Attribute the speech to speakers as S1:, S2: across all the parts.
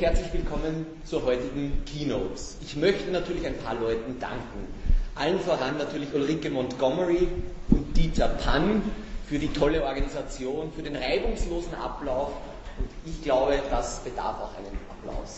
S1: herzlich willkommen zur heutigen Keynote. Ich möchte natürlich ein paar Leuten danken. Allen voran natürlich Ulrike Montgomery und Dieter Pann für die tolle Organisation, für den reibungslosen Ablauf. Und ich glaube, das bedarf auch einen Applaus.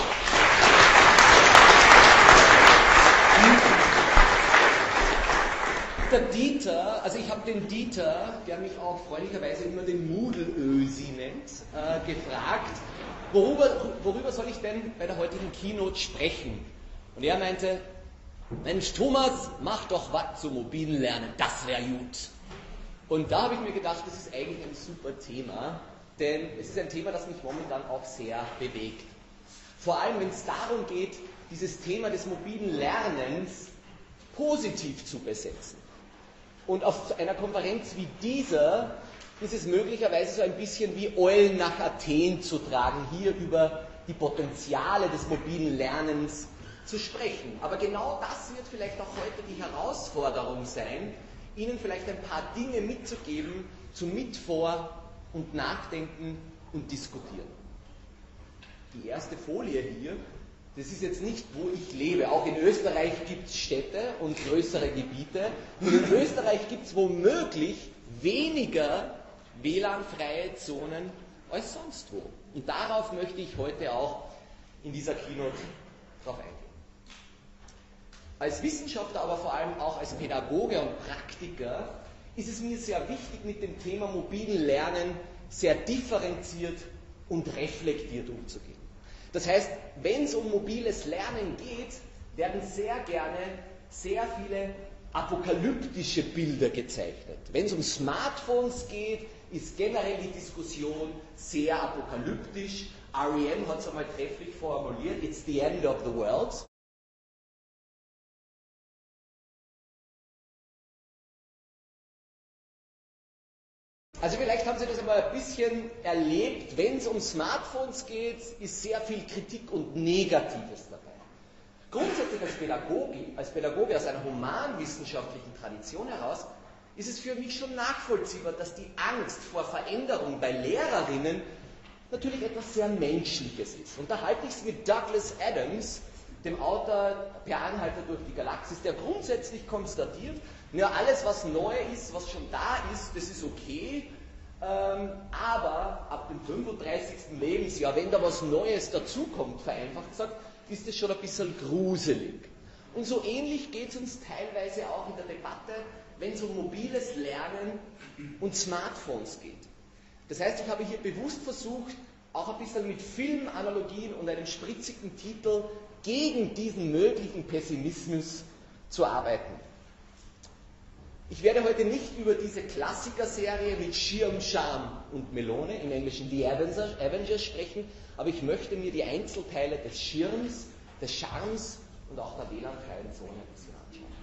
S1: Der Dieter, also ich habe den Dieter, der mich auch freundlicherweise immer den Moodle-Ösi nennt, gefragt, worüber soll ich denn bei der heutigen Keynote sprechen? Und er meinte, Mensch Thomas, mach doch was zum mobilen Lernen, das wäre gut. Und da habe ich mir gedacht, das ist eigentlich ein super Thema, denn es ist ein Thema, das mich momentan auch sehr bewegt. Vor allem, wenn es darum geht, dieses Thema des mobilen Lernens positiv zu besetzen. Und auf einer Konferenz wie dieser ist es möglicherweise so ein bisschen wie Eulen nach Athen zu tragen, hier über die Potenziale des mobilen Lernens zu sprechen. Aber genau das wird vielleicht auch heute die Herausforderung sein, Ihnen vielleicht ein paar Dinge mitzugeben zum Mitvor- und Nachdenken und Diskutieren. Die erste Folie hier, das ist jetzt nicht, wo ich lebe. Auch in Österreich gibt es Städte und größere Gebiete. Und in Österreich gibt es womöglich weniger WLAN-freie Zonen als sonst wo. Und darauf möchte ich heute auch in dieser Keynote drauf eingehen. Als Wissenschaftler, aber vor allem auch als Pädagoge und Praktiker ist es mir sehr wichtig, mit dem Thema mobilen Lernen sehr differenziert und reflektiert umzugehen. Das heißt, wenn es um mobiles Lernen geht, werden sehr gerne sehr viele apokalyptische Bilder gezeichnet. Wenn es um Smartphones geht, ist generell die Diskussion sehr apokalyptisch. R.E.M. hat es einmal trefflich formuliert, it's the end of the world. Also vielleicht haben Sie das einmal ein bisschen erlebt, wenn es um Smartphones geht, ist sehr viel Kritik und Negatives dabei. Grundsätzlich als Pädagoge aus einer humanwissenschaftlichen Tradition heraus, ist es für mich schon nachvollziehbar, dass die Angst vor Veränderung bei Lehrerinnen natürlich etwas sehr Menschliches ist. Und da halte ich es mit Douglas Adams, dem Autor Per Anhalter durch die Galaxis, der grundsätzlich konstatiert, ja, alles was neu ist, was schon da ist, das ist okay, aber ab dem 35. Lebensjahr, wenn da was Neues dazukommt, vereinfacht gesagt, ist es schon ein bisschen gruselig. Und so ähnlich geht es uns teilweise auch in der Debatte, wenn es um mobiles Lernen und Smartphones geht. Das heißt, ich habe hier bewusst versucht, auch ein bisschen mit Filmanalogien und einem spritzigen Titel gegen diesen möglichen Pessimismus zu arbeiten. Ich werde heute nicht über diese Klassiker-Serie mit Schirm, Charme und Melone, im Englischen The Avengers, sprechen, aber ich möchte mir die Einzelteile des Schirms, des Charmes und auch der WLAN-freien Zone ein bisschen anschauen.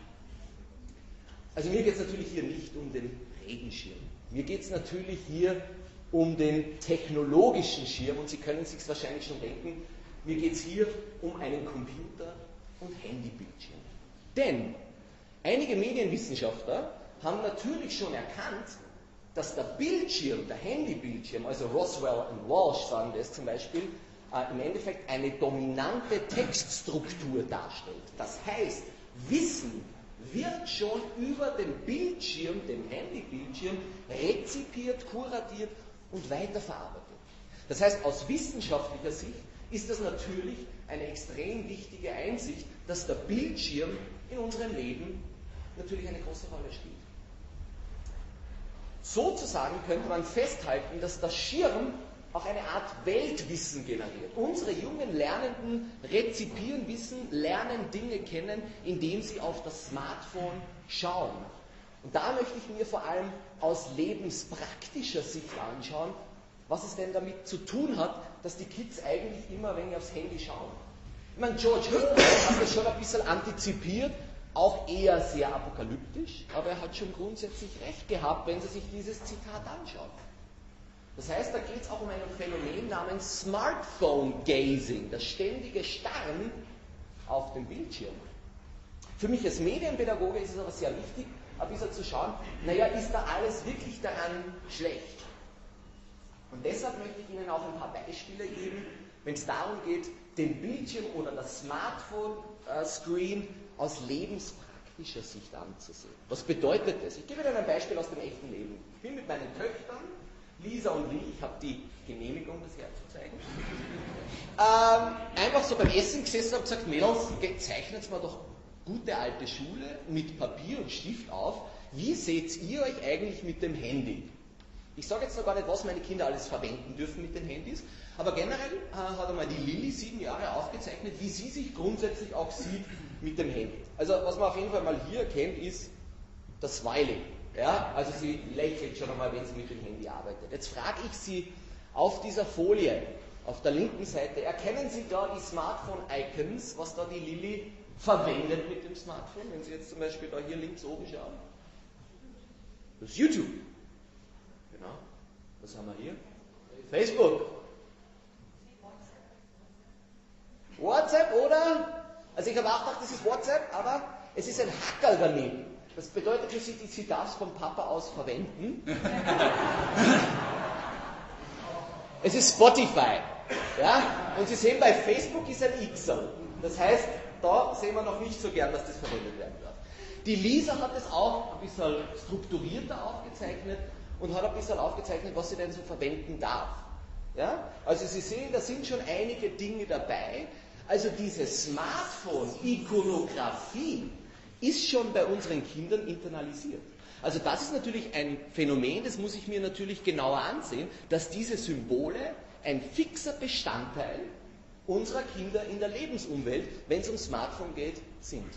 S1: Also mir geht es natürlich hier nicht um den Regenschirm. Mir geht es natürlich hier um den technologischen Schirm und Sie können es sich wahrscheinlich schon denken, mir geht es hier um einen Computer- und Handybildschirm. Denn einige Medienwissenschaftler haben natürlich schon erkannt, dass der Bildschirm, der Handybildschirm, also Roswell und Walsh sagen das zum Beispiel, im Endeffekt eine dominante Textstruktur darstellt. Das heißt, Wissen wird schon über den Bildschirm, den Handybildschirm, rezipiert, kuratiert und weiterverarbeitet. Das heißt, aus wissenschaftlicher Sicht ist das natürlich eine extrem wichtige Einsicht, dass der Bildschirm in unserem Leben natürlich eine große Rolle spielt. Sozusagen könnte man festhalten, dass der Schirm auch eine Art Weltwissen generiert. Unsere jungen Lernenden rezipieren Wissen, lernen Dinge kennen, indem sie auf das Smartphone schauen. Und da möchte ich mir vor allem aus lebenspraktischer Sicht anschauen, was es denn damit zu tun hat, dass die Kids eigentlich immer, wenn sie aufs Handy schauen. Ich meine, George Orwell hat das schon ein bisschen antizipiert, auch eher sehr apokalyptisch, aber er hat schon grundsätzlich recht gehabt, wenn Sie sich dieses Zitat anschauen. Das heißt, da geht es auch um ein Phänomen namens Smartphone-Gazing, das ständige Starren auf den Bildschirm. Für mich als Medienpädagoge ist es aber sehr wichtig, ein bisschen zu schauen, naja, ist da alles wirklich daran schlecht? Und deshalb möchte ich Ihnen auch ein paar Beispiele geben, wenn es darum geht, den Bildschirm oder das Smartphone-Screen aus lebenspraktischer Sicht anzusehen. Was bedeutet das? Ich gebe Ihnen ein Beispiel aus dem echten Leben. Ich bin mit meinen Töchtern, Lisa und Lee, ich habe die Genehmigung, das herzuzeigen, einfach so beim Essen gesessen und gesagt, Mädels, zeichnet mal doch gute alte Schule mit Papier und Stift auf. Wie seht ihr euch eigentlich mit dem Handy? Ich sage jetzt noch gar nicht, was meine Kinder alles verwenden dürfen mit den Handys, aber generell hat einmal die Lilly 7 Jahre aufgezeichnet, wie sie sich grundsätzlich auch sieht mit dem Handy. Also was man auf jeden Fall mal hier erkennt, ist das Smiley. Ja? Also sie lächelt schon einmal, wenn sie mit dem Handy arbeitet. Jetzt frage ich Sie auf dieser Folie, auf der linken Seite, erkennen Sie da die Smartphone-Icons, was da die Lilly verwendet mit dem Smartphone? Wenn Sie jetzt zum Beispiel da hier links oben schauen. Das ist YouTube. Genau. Was haben wir hier? Facebook. WhatsApp, oder? Also ich habe auch gedacht, das ist WhatsApp, aber es ist ein Hackerl daneben. Das bedeutet für sie darf es vom Papa aus verwenden. Es ist Spotify. Ja? Und Sie sehen, bei Facebook ist ein Xer. Das heißt, da sehen wir noch nicht so gern, dass das verwendet werden darf. Die Lisa hat es auch ein bisschen strukturierter aufgezeichnet und hat ein bisschen aufgezeichnet, was sie denn so verwenden darf. Ja? Also Sie sehen, da sind schon einige Dinge dabei. Also diese Smartphone-Ikonografie ist schon bei unseren Kindern internalisiert. Also das ist natürlich ein Phänomen, das muss ich mir natürlich genauer ansehen, dass diese Symbole ein fixer Bestandteil unserer Kinder in der Lebensumwelt, wenn es um Smartphone geht, sind.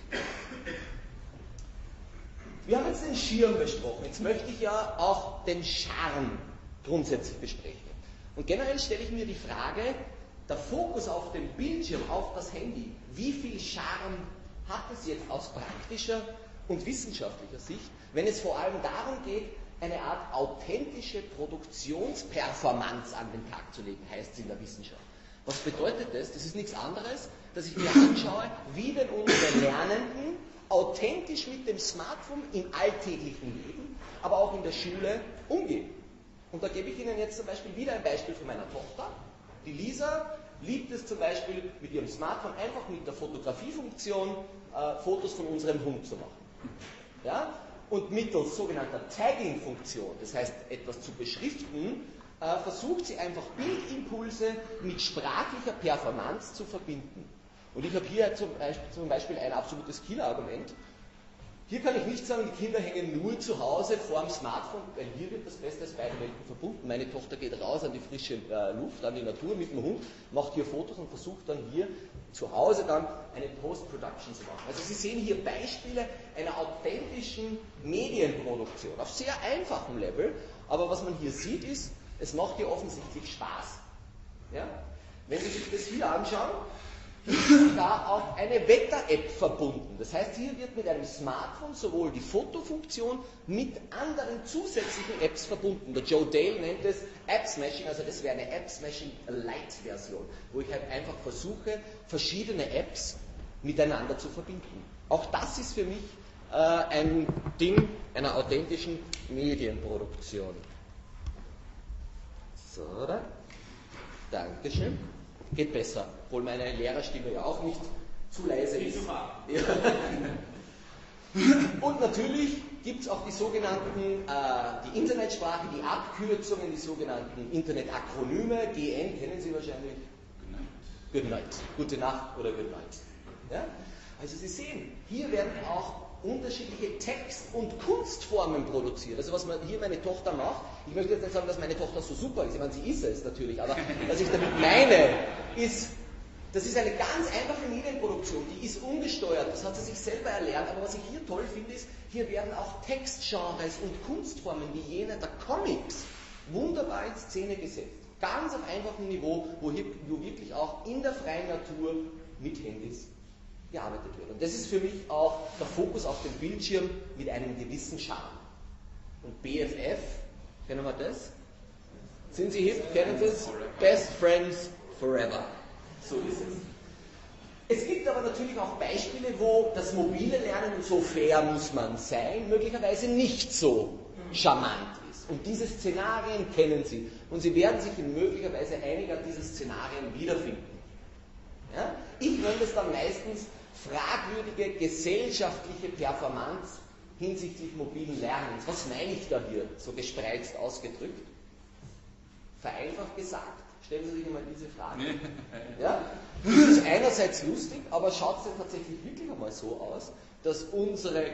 S1: Wir haben jetzt den Schirm besprochen, jetzt möchte ich ja auch den Charme grundsätzlich besprechen. Und generell stelle ich mir die Frage, der Fokus auf dem Bildschirm, auf das Handy, wie viel Charme hat es jetzt aus praktischer und wissenschaftlicher Sicht, wenn es vor allem darum geht, eine Art authentische Produktionsperformance an den Tag zu legen, heißt es in der Wissenschaft. Was bedeutet das? Das ist nichts anderes, dass ich mir anschaue, wie denn unsere Lernenden authentisch mit dem Smartphone im alltäglichen Leben, aber auch in der Schule umgehen. Und da gebe ich Ihnen jetzt zum Beispiel wieder ein Beispiel von meiner Tochter. Die Lisa liebt es zum Beispiel mit ihrem Smartphone einfach mit der Fotografiefunktion Fotos von unserem Hund zu machen. Ja? Und mittels sogenannter Tagging-Funktion, das heißt etwas zu beschriften, versucht sie einfach Bildimpulse mit sprachlicher Performance zu verbinden. Und ich habe hier zum Beispiel ein absolutes Killer-Argument. Hier kann ich nicht sagen, die Kinder hängen nur zu Hause vor dem Smartphone, weil hier wird das Beste aus beiden Welten verbunden. Meine Tochter geht raus an die frische Luft, an die Natur mit dem Hund, macht hier Fotos und versucht dann hier zu Hause dann eine Post-Production zu machen. Also Sie sehen hier Beispiele einer authentischen Medienproduktion auf sehr einfachem Level, aber was man hier sieht ist, es macht hier offensichtlich Spaß. Ja? Wenn Sie sich das hier anschauen, ist da auch eine Wetter-App verbunden. Das heißt, hier wird mit einem Smartphone sowohl die Fotofunktion mit anderen zusätzlichen Apps verbunden. Der Joe Dale nennt es App-Smashing, also das wäre eine App-Smashing-Light-Version, wo ich halt einfach versuche, verschiedene Apps miteinander zu verbinden. Auch das ist für mich ein Ding einer authentischen Medienproduktion. So, oder? Dankeschön. Geht besser, obwohl meine Lehrerstimme ja auch nicht zu leise ist. Ja. Und natürlich gibt es auch die sogenannten, die Internetsprache, die Abkürzungen, die sogenannten Internetakronyme. GN kennen Sie wahrscheinlich. Good night. Gute Nacht oder Good night. Ja? Also Sie sehen, hier werden auch unterschiedliche Text- und Kunstformen produziert. Also was hier meine Tochter macht, ich möchte jetzt nicht sagen, dass meine Tochter so super ist, ich meine, sie ist es natürlich, aber was ich damit meine, ist, das ist eine ganz einfache Medienproduktion, die ist ungesteuert, das hat sie sich selber erlernt, aber was ich hier toll finde, ist, hier werden auch Textgenres und Kunstformen wie jene der Comics wunderbar in Szene gesetzt. Ganz auf einfachem Niveau, wo wirklich auch in der freien Natur mit Handys gearbeitet wird. Und das ist für mich auch der Fokus auf dem Bildschirm mit einem gewissen Charme. Und BFF, kennen wir das? Sind Sie hip? Kennen Sie es? Best Friends Forever. So ist es. Es gibt aber natürlich auch Beispiele, wo das mobile Lernen, und so fair muss man sein, möglicherweise nicht so charmant ist. Und diese Szenarien kennen Sie. Und Sie werden sich in möglicherweise einiger dieser Szenarien wiederfinden. Ja? Ich nenne das dann meistens fragwürdige gesellschaftliche Performance hinsichtlich mobilen Lernens. Was meine ich da hier, so gespreizt ausgedrückt? Vereinfacht gesagt, stellen Sie sich einmal diese Frage. Ja? Das ist einerseits lustig, aber schaut es denn tatsächlich wirklich einmal so aus, dass unsere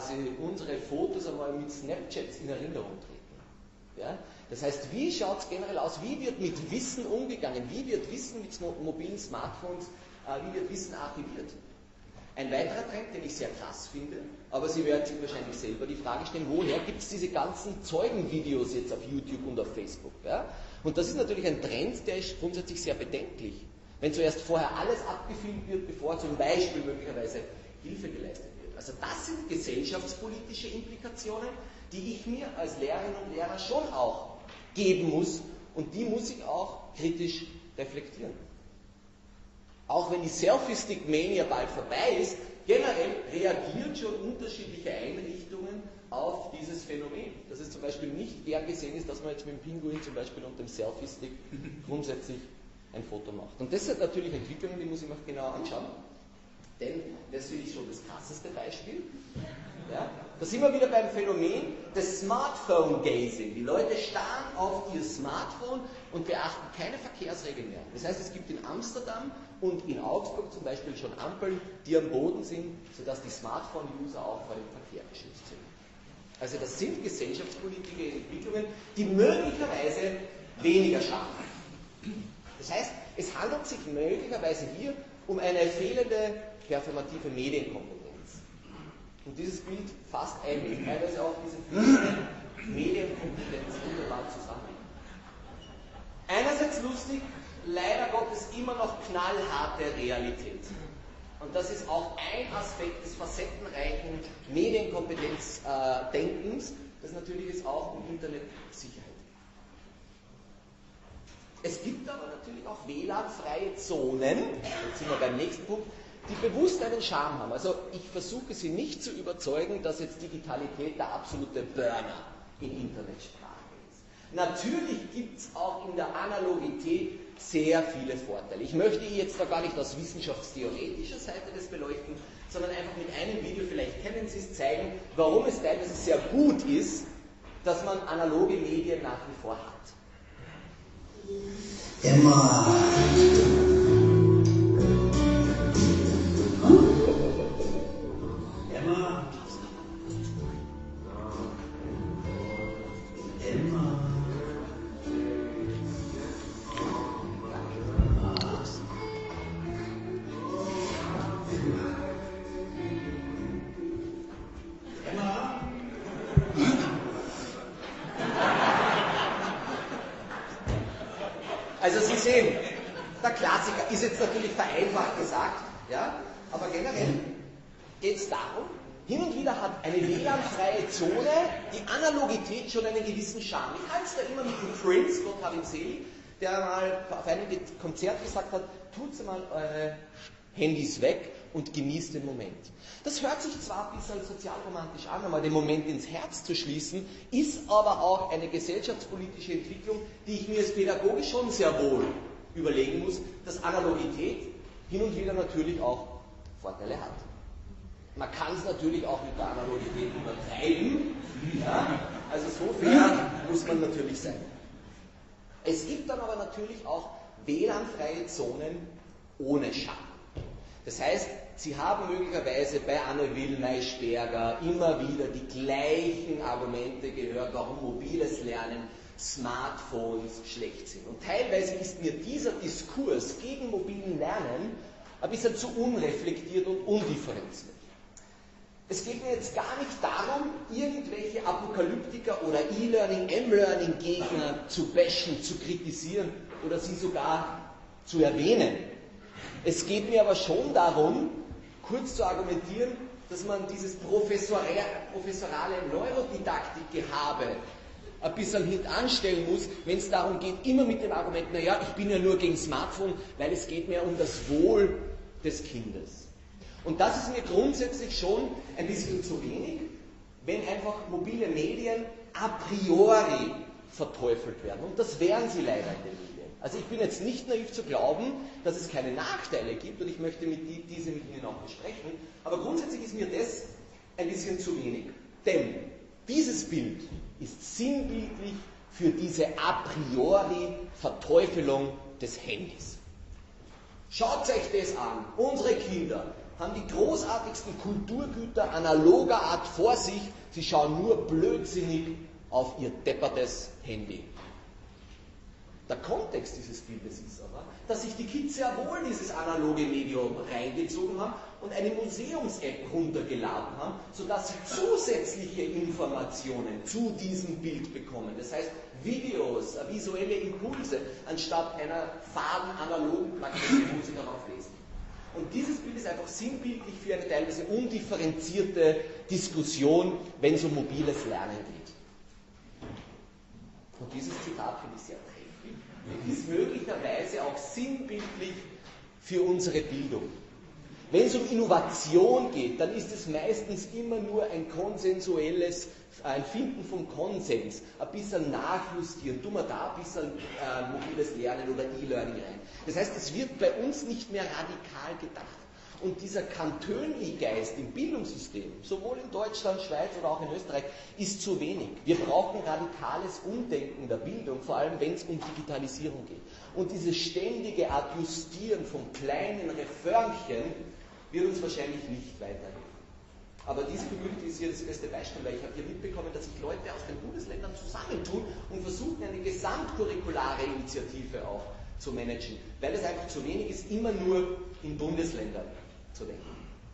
S1: Fotos einmal mit Snapchats in Erinnerung treten. Ja? Das heißt, wie schaut es generell aus? Wie wird mit Wissen umgegangen? Wie wird Wissen mit mobilen Smartphones, wie wird Wissen archiviert? Ein weiterer Trend, den ich sehr krass finde, aber Sie werden sich wahrscheinlich selber die Frage stellen, woher gibt es diese ganzen Zeugenvideos jetzt auf YouTube und auf Facebook? Ja? Und das ist natürlich ein Trend, der ist grundsätzlich sehr bedenklich. Wenn zuerst vorher alles abgefilmt wird, bevor zum Beispiel möglicherweise Hilfe geleistet wird. Also das sind gesellschaftspolitische Implikationen, die ich mir als Lehrerinnen und Lehrer schon auch geben muss und die muss ich auch kritisch reflektieren. Auch wenn die Selfie-Stick-Mania bald vorbei ist, generell reagieren schon unterschiedliche Einrichtungen auf dieses Phänomen. Dass es zum Beispiel nicht gern gesehen ist, dass man jetzt mit dem Pinguin zum Beispiel unter dem Selfie-Stick grundsätzlich ein Foto macht. Und das sind natürlich Entwicklungen, die muss ich mir genau anschauen. Denn das finde ich schon das krasseste Beispiel. Ja? Da sind wir wieder beim Phänomen des Smartphone-Gazing. Die Leute starren auf ihr Smartphone und beachten keine Verkehrsregeln mehr. Das heißt, es gibt in Amsterdam und in Augsburg zum Beispiel schon Ampeln, die am Boden sind, sodass die Smartphone-User auch vor dem Verkehr geschützt sind. Also das sind gesellschaftspolitische Entwicklungen, die möglicherweise weniger schaden. Das heißt, es handelt sich möglicherweise hier um eine fehlende performative Medienkompetenz. Und dieses Bild fasst eigentlich teilweise auch diese fehlende Medienkompetenz wunderbar zusammen. Einerseits lustig, leider Gottes immer noch knallharte Realität. Und das ist auch ein Aspekt des facettenreichen Medienkompetenzdenkens, das natürlich ist auch um Internetsicherheit. Es gibt aber natürlich auch WLAN-freie Zonen, jetzt sind wir beim nächsten Punkt, die bewusst einen Charme haben. Also ich versuche Sie nicht zu überzeugen, dass jetzt Digitalität der absolute Burner in Internetsprache ist. Natürlich gibt es auch in der Analogität sehr viele Vorteile. Ich möchte jetzt da gar nicht aus wissenschaftstheoretischer Seite das beleuchten, sondern einfach mit einem Video, vielleicht kennen Sie es, zeigen, warum es teilweise sehr gut ist, dass man analoge Medien nach wie vor hat.
S2: Emma. Emma. Emma.
S1: Also Sie sehen, der Klassiker ist jetzt natürlich vereinfacht gesagt, ja, aber generell geht es darum, hin und wieder hat eine WLAN-freie Zone die Analogität schon einen gewissen Charme. Ich halte es da immer mit dem Prince, Gott hab ihn selig, der mal auf einem Konzert gesagt hat, tut mal eure Handys weg und genießt den Moment. Das hört sich zwar ein bisschen sozialromantisch an, einmal den Moment ins Herz zu schließen, ist aber auch eine gesellschaftspolitische Entwicklung, die ich mir als Pädagoge schon sehr wohl überlegen muss, dass Analogität hin und wieder natürlich auch Vorteile hat. Man kann es natürlich auch mit der Analogität übertreiben, ja? Also so fair muss man natürlich sein. Es gibt dann aber natürlich auch WLAN-freie Zonen ohne Schaden. Das heißt, Sie haben möglicherweise bei Anne Will, Maischberger immer wieder die gleichen Argumente gehört, warum mobiles Lernen, Smartphones schlecht sind. Und teilweise ist mir dieser Diskurs gegen mobilen Lernen ein bisschen zu unreflektiert und undifferenziert. Es geht mir jetzt gar nicht darum, irgendwelche Apokalyptiker oder E-Learning, M-Learning-Gegner zu bashen, zu kritisieren oder sie sogar zu erwähnen. Es geht mir aber schon darum, kurz zu argumentieren, dass man dieses professorale Neurodidaktik-Gehabe ein bisschen hintanstellen muss, wenn es darum geht, immer mit dem Argument, naja, ich bin ja nur gegen Smartphone, weil es geht mir um das Wohl des Kindes. Und das ist mir grundsätzlich schon ein bisschen zu wenig, wenn einfach mobile Medien a priori verteufelt werden. Und das wären sie leider in den Medien. Also ich bin jetzt nicht naiv zu glauben, dass es keine Nachteile gibt und ich möchte diese mit Ihnen auch besprechen, aber grundsätzlich ist mir das ein bisschen zu wenig. Denn dieses Bild ist sinnbildlich für diese a priori Verteufelung des Handys. Schaut euch das an. Unsere Kinder haben die großartigsten Kulturgüter analoger Art vor sich. Sie schauen nur blödsinnig auf ihr deppertes Handy. Der Kontext dieses Bildes ist aber, dass sich die Kids sehr wohl dieses analoge Medium reingezogen haben und eine Museums-App runtergeladen haben, sodass sie zusätzliche Informationen zu diesem Bild bekommen. Das heißt, Videos, visuelle Impulse, anstatt einer faden analogen Plakette, wo sie darauf lesen. Und dieses Bild ist einfach sinnbildlich für eine teilweise undifferenzierte Diskussion, wenn es um mobiles Lernen geht. Und dieses Zitat finde ich sehr trefflich und ist möglicherweise auch sinnbildlich für unsere Bildung. Wenn es um Innovation geht, dann ist es meistens immer nur ein konsensuelles, ein Finden von Konsens, ein bisschen nachjustieren, tun wir da ein bisschen mobiles Lernen oder E-Learning rein. Das heißt, es wird bei uns nicht mehr radikal gedacht. Und dieser Cantönli-Geist im Bildungssystem, sowohl in Deutschland, Schweiz oder auch in Österreich, ist zu wenig. Wir brauchen radikales Umdenken der Bildung, vor allem wenn es um Digitalisierung geht. Und dieses ständige Adjustieren von kleinen Reformchen wird uns wahrscheinlich nicht weiterhelfen. Aber diese Community ist hier das beste Beispiel, weil ich habe hier mitbekommen, dass sich Leute aus den Bundesländern zusammentun und versuchen, eine gesamtcurriculare Initiative auch zu managen, weil es einfach zu wenig ist, immer nur in Bundesländern zu denken.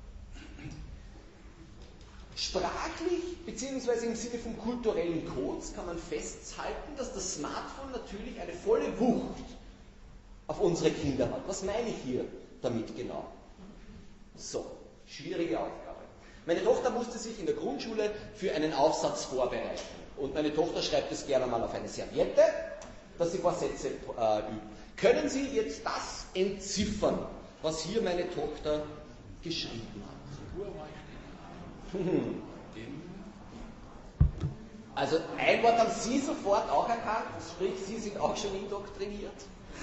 S1: Sprachlich bzw. im Sinne von kulturellen Codes kann man festhalten, dass das Smartphone natürlich eine volle Wucht auf unsere Kinder hat. Was meine ich hier damit genau? So, schwierige Aufgabe. Meine Tochter musste sich in der Grundschule für einen Aufsatz vorbereiten. Und meine Tochter schreibt es gerne mal auf eine Serviette, dass sie ein paar Sätze übt. Können Sie jetzt das entziffern, was hier meine Tochter geschrieben hat? Also ein Wort haben Sie sofort auch erkannt, sprich Sie sind auch schon indoktriniert.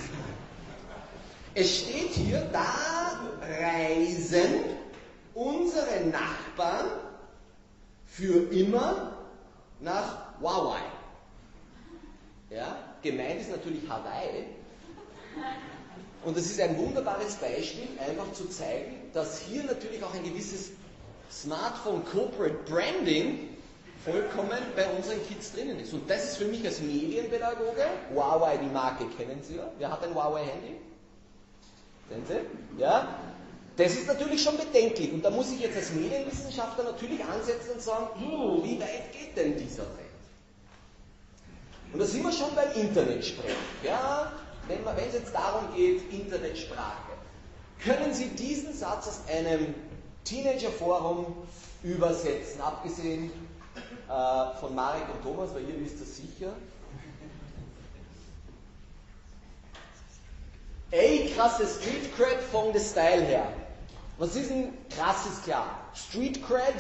S1: Es steht hier, da reisen unsere Nachbarn für immer nach Hawaii. Ja, gemeint ist natürlich Hawaii. Und das ist ein wunderbares Beispiel, einfach zu zeigen, dass hier natürlich auch ein gewisses Smartphone Corporate Branding vollkommen bei unseren Kids drinnen ist. Und das ist für mich als Medienpädagoge, Huawei, die Marke kennen Sie ja, wer hat ein Huawei-Handy? Sehen Sie? Ja? Das ist natürlich schon bedenklich. Und da muss ich jetzt als Medienwissenschaftler natürlich ansetzen und sagen, wie weit geht denn dieser Trend? Und da sind wir schon beim Internetsprechen. Ja? Wenn es jetzt darum geht, Internetsprache, können Sie diesen Satz aus einem Teenager-Forum übersetzen, abgesehen von Marek und Thomas, weil ihr wisst das sicher. Ey, krasse Street Cred von der Style her. Was ist ein krasses klar? Street Cred?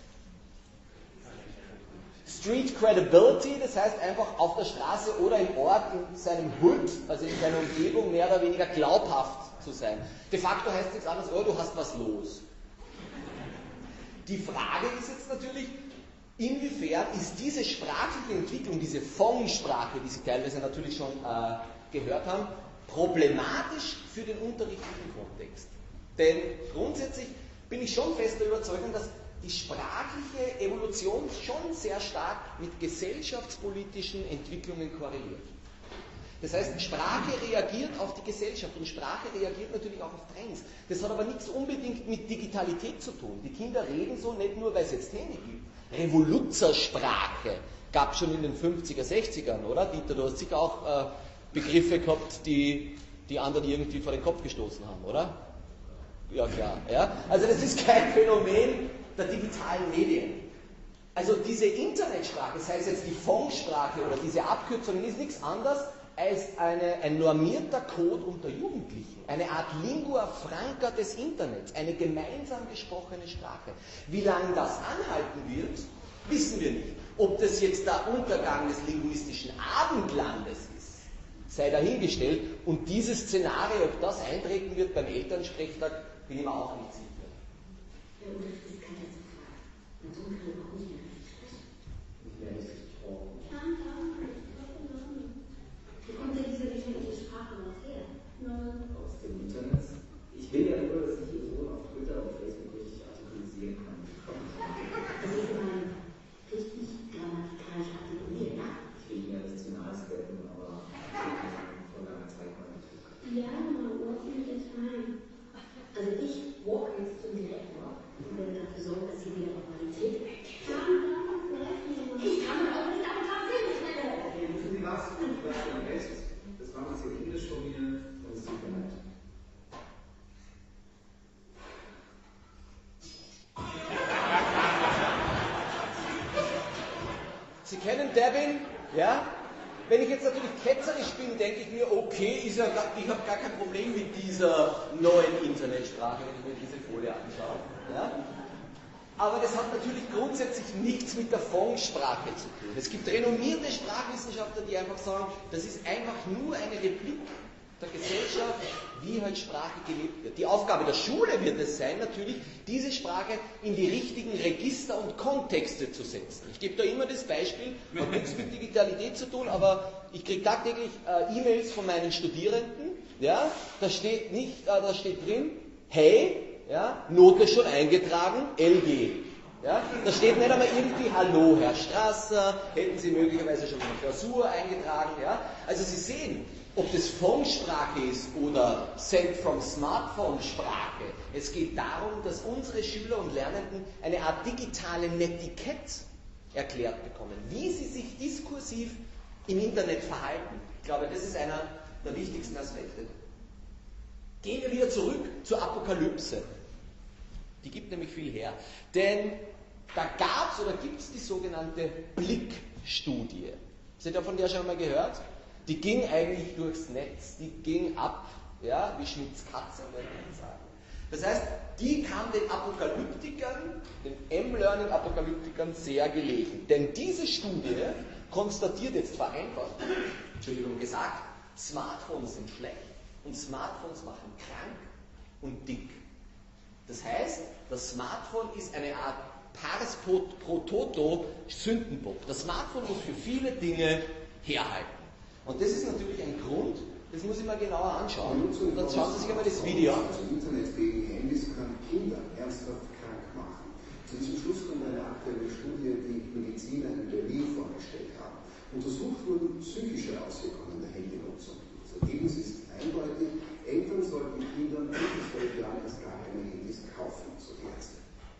S1: Street Credibility, das heißt einfach auf der Straße oder im Ort, in seinem Hood, also in seiner Umgebung, mehr oder weniger glaubhaft zu sein. De facto heißt es nichts anderes, oh, du hast was los. Die Frage ist jetzt natürlich, inwiefern ist diese sprachliche Entwicklung, diese Fong-Sprache, die Sie teilweise natürlich schon gehört haben, problematisch für den unterrichtlichen Kontext. Denn grundsätzlich bin ich schon fest der Überzeugung, dass die sprachliche Evolution schon sehr stark mit gesellschaftspolitischen Entwicklungen korreliert. Das heißt, Sprache reagiert auf die Gesellschaft und Sprache reagiert natürlich auch auf Trends. Das hat aber nichts unbedingt mit Digitalität zu tun. Die Kinder reden so nicht nur, weil es jetzt Handy gibt. Revoluzersprache gab es schon in den 50er, 60ern, oder? Dieter, du hast sicher auch Begriffe gehabt, die anderen irgendwie vor den Kopf gestoßen haben, oder? Ja, klar. Ja? Also das ist kein Phänomen der digitalen Medien. Also diese Internetsprache, sei es jetzt die Fong-Sprache oder diese Abkürzungen, ist nichts anderes als ein normierter Code unter Jugendlichen. Eine Art Lingua Franca des Internets, eine gemeinsam gesprochene Sprache. Wie lange das anhalten wird, wissen wir nicht. Ob das jetzt der Untergang des linguistischen Abendlandes ist, sei dahingestellt. Und dieses Szenario, ob das eintreten wird beim Elternsprechtag, bin ich mir auch nicht sicher.
S2: Ja, und das ist katastrophal. Mein Sohn kann überhaupt nicht mehr richtig sprechen.
S3: Ich werde es richtig brauchen.
S2: Wo kommt denn diese gefährliche Sprache noch her?
S3: Aus dem Internet. Ich will ja nur, dass ich Ihr Sohn auf Twitter und Facebook richtig artikulisieren kann.
S2: Das ist mal richtig grammatikalisch artikuliert, ja?
S3: Ich will Ihnen ja nicht zu nahe steppen, aber vor langer Zeit mal nicht.
S2: Ja, walking is fine. Also ich walk jetzt zum Direktor und werde dafür sorgen, dass Sie wieder Normalität Ich kann auch nicht auf Kaffee mitnehmen.
S3: Wissen Sie was? Ich weiß Ihnen recht. Das war jetzt Ihr Englisch von mir. Das ist super nett.
S1: Sie kennen Devin, ja? Wenn ich jetzt natürlich ketzerisch bin, denke ich mir, okay, ich habe gar kein Problem mit dieser neuen Internetsprache, wenn ich mir diese Folie anschaue. Ja? Aber das hat natürlich grundsätzlich nichts mit der Fong-Sprache zu tun. Es gibt renommierte Sprachwissenschaftler, die einfach sagen, das ist einfach nur eine Replik der Gesellschaft, wie halt Sprache gelebt wird. Die Aufgabe der Schule wird es sein, natürlich, diese Sprache in die richtigen Register und Kontexte zu setzen. Ich gebe da immer das Beispiel, hat nichts mit Digitalität zu tun, aber ich kriege tagtäglich E-Mails von meinen Studierenden, ja, da steht drin, hey, ja, Note schon eingetragen, LG. Ja, da steht nicht einmal irgendwie, hallo Herr Strasser, hätten Sie möglicherweise schon eine Klausur eingetragen. Ja? Also Sie sehen, ob das Phone-Sprache ist oder Send from Smartphone-Sprache. Es geht darum, dass unsere Schüler und Lernenden eine Art digitale Netiquette erklärt bekommen, wie sie sich diskursiv im Internet verhalten. Ich glaube, das ist einer der wichtigsten Aspekte. Gehen wir wieder zurück zur Apokalypse. Die gibt nämlich viel her. Denn da gab es oder gibt es die sogenannte Blick-Studie. Habt ihr von der schon mal gehört? Die ging eigentlich durchs Netz, die ging ab, ja, wie Schmitz Katze, würde man sagen. Das heißt, die kam den Apokalyptikern, den M-Learning-Apokalyptikern sehr gelegen. Denn diese Studie konstatiert jetzt vereinfacht, gesagt, Smartphones sind schlecht und Smartphones machen krank und dick. Das heißt, das Smartphone ist eine Art Pars pro toto Sündenbock. Das Smartphone muss für viele Dinge herhalten. Und das ist natürlich ein Grund, das muss ich mal genauer anschauen. Und dann schauen Sie sich einmal das Video an.
S4: Also Internet gegen Handys kann Kinder ernsthaft krank machen. Zu diesem Schluss kommt eine aktuelle Studie, die Mediziner in Berlin vorgestellt haben. Untersucht wurden psychische Auswirkungen der Handynutzung. Das Ergebnis ist eindeutig, Eltern sollten Kindern unter 12 Jahren erst gar keine Handys kaufen, so die Ärzte.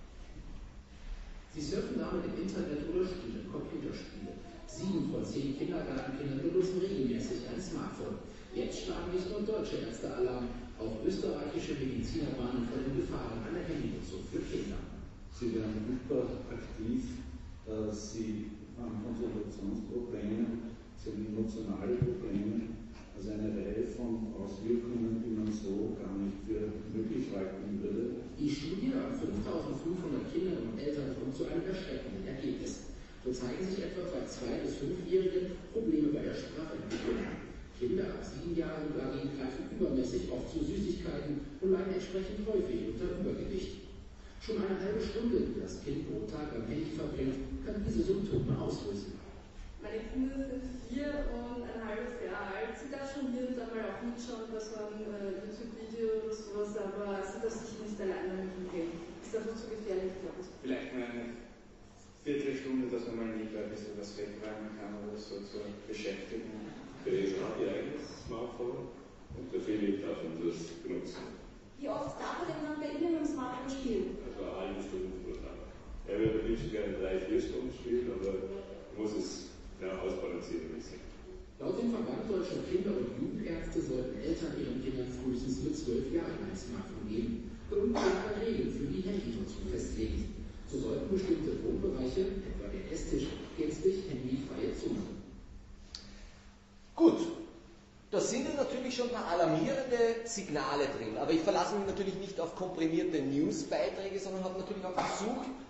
S5: Sie surfen damit im Internet oder spielen Computerspiele. 7 von 10 Kindergartenkindern benutzen regelmäßig ein Smartphone. Jetzt schlagen nicht nur deutsche Ärzte Alarm, auch österreichische Mediziner warnen vor den Gefahren einer Handynutzung für Kinder.
S6: Sie werden hyperaktiv, sie haben Konzentrationsprobleme, sie haben emotionale Probleme, also eine Reihe von Auswirkungen, die man so gar nicht für möglich halten würde.
S5: Die Studie an 5500 Kindern und Eltern kommt zu einem erschreckenden Ergebnis. So zeigen sich etwa bei 2- bis 5-Jährigen Probleme bei der Sprachentwicklung. Kinder ab 7 Jahren dagegen greifen übermäßig oft zu Süßigkeiten und leiden entsprechend häufig unter Übergewicht. Schon eine halbe Stunde, die das Kind pro Tag am Handy verbringt, kann diese Symptome auslösen.
S7: Meine Kinder sind 4 und ein halbes Jahr alt. Sie darf schon hier und da mal auch mitschauen bei so einem YouTube-Video oder sowas, aber sie darf sich nicht alleine damit umgehen. Das ist einfach zu gefährlich, glaube ich.
S8: Vielleicht mal eine Viertelstunde, dass man mal nebenbei ein bisschen was wegräumen kann oder so zur Beschäftigung.
S9: Theresa hat ihr eigenes Smartphone und der Philipp darf das benutzen.
S7: Wie oft darf er denn dann bei Ihnen am Smartphone spielen?
S9: Also eine halbe Stunde pro Tag. Er würde am liebsten gerne 3-4 Stunden spielen, aber muss es ausbalancieren ein bisschen.
S5: Laut dem Verband Deutscher Kinder- und Jugendärzte sollten Eltern ihren Kindern frühestens mit 12 Jahren ein Smartphone geben und klare Regeln für die Handynutzung festlegen. So sollten bestimmte Wohnbereiche, etwa der Esstisch, gänzlich handyfreie Zonen.
S1: Gut, da sind natürlich schon ein paar alarmierende Signale drin, aber ich verlasse mich natürlich nicht auf komprimierte Newsbeiträge, sondern habe natürlich auch versucht,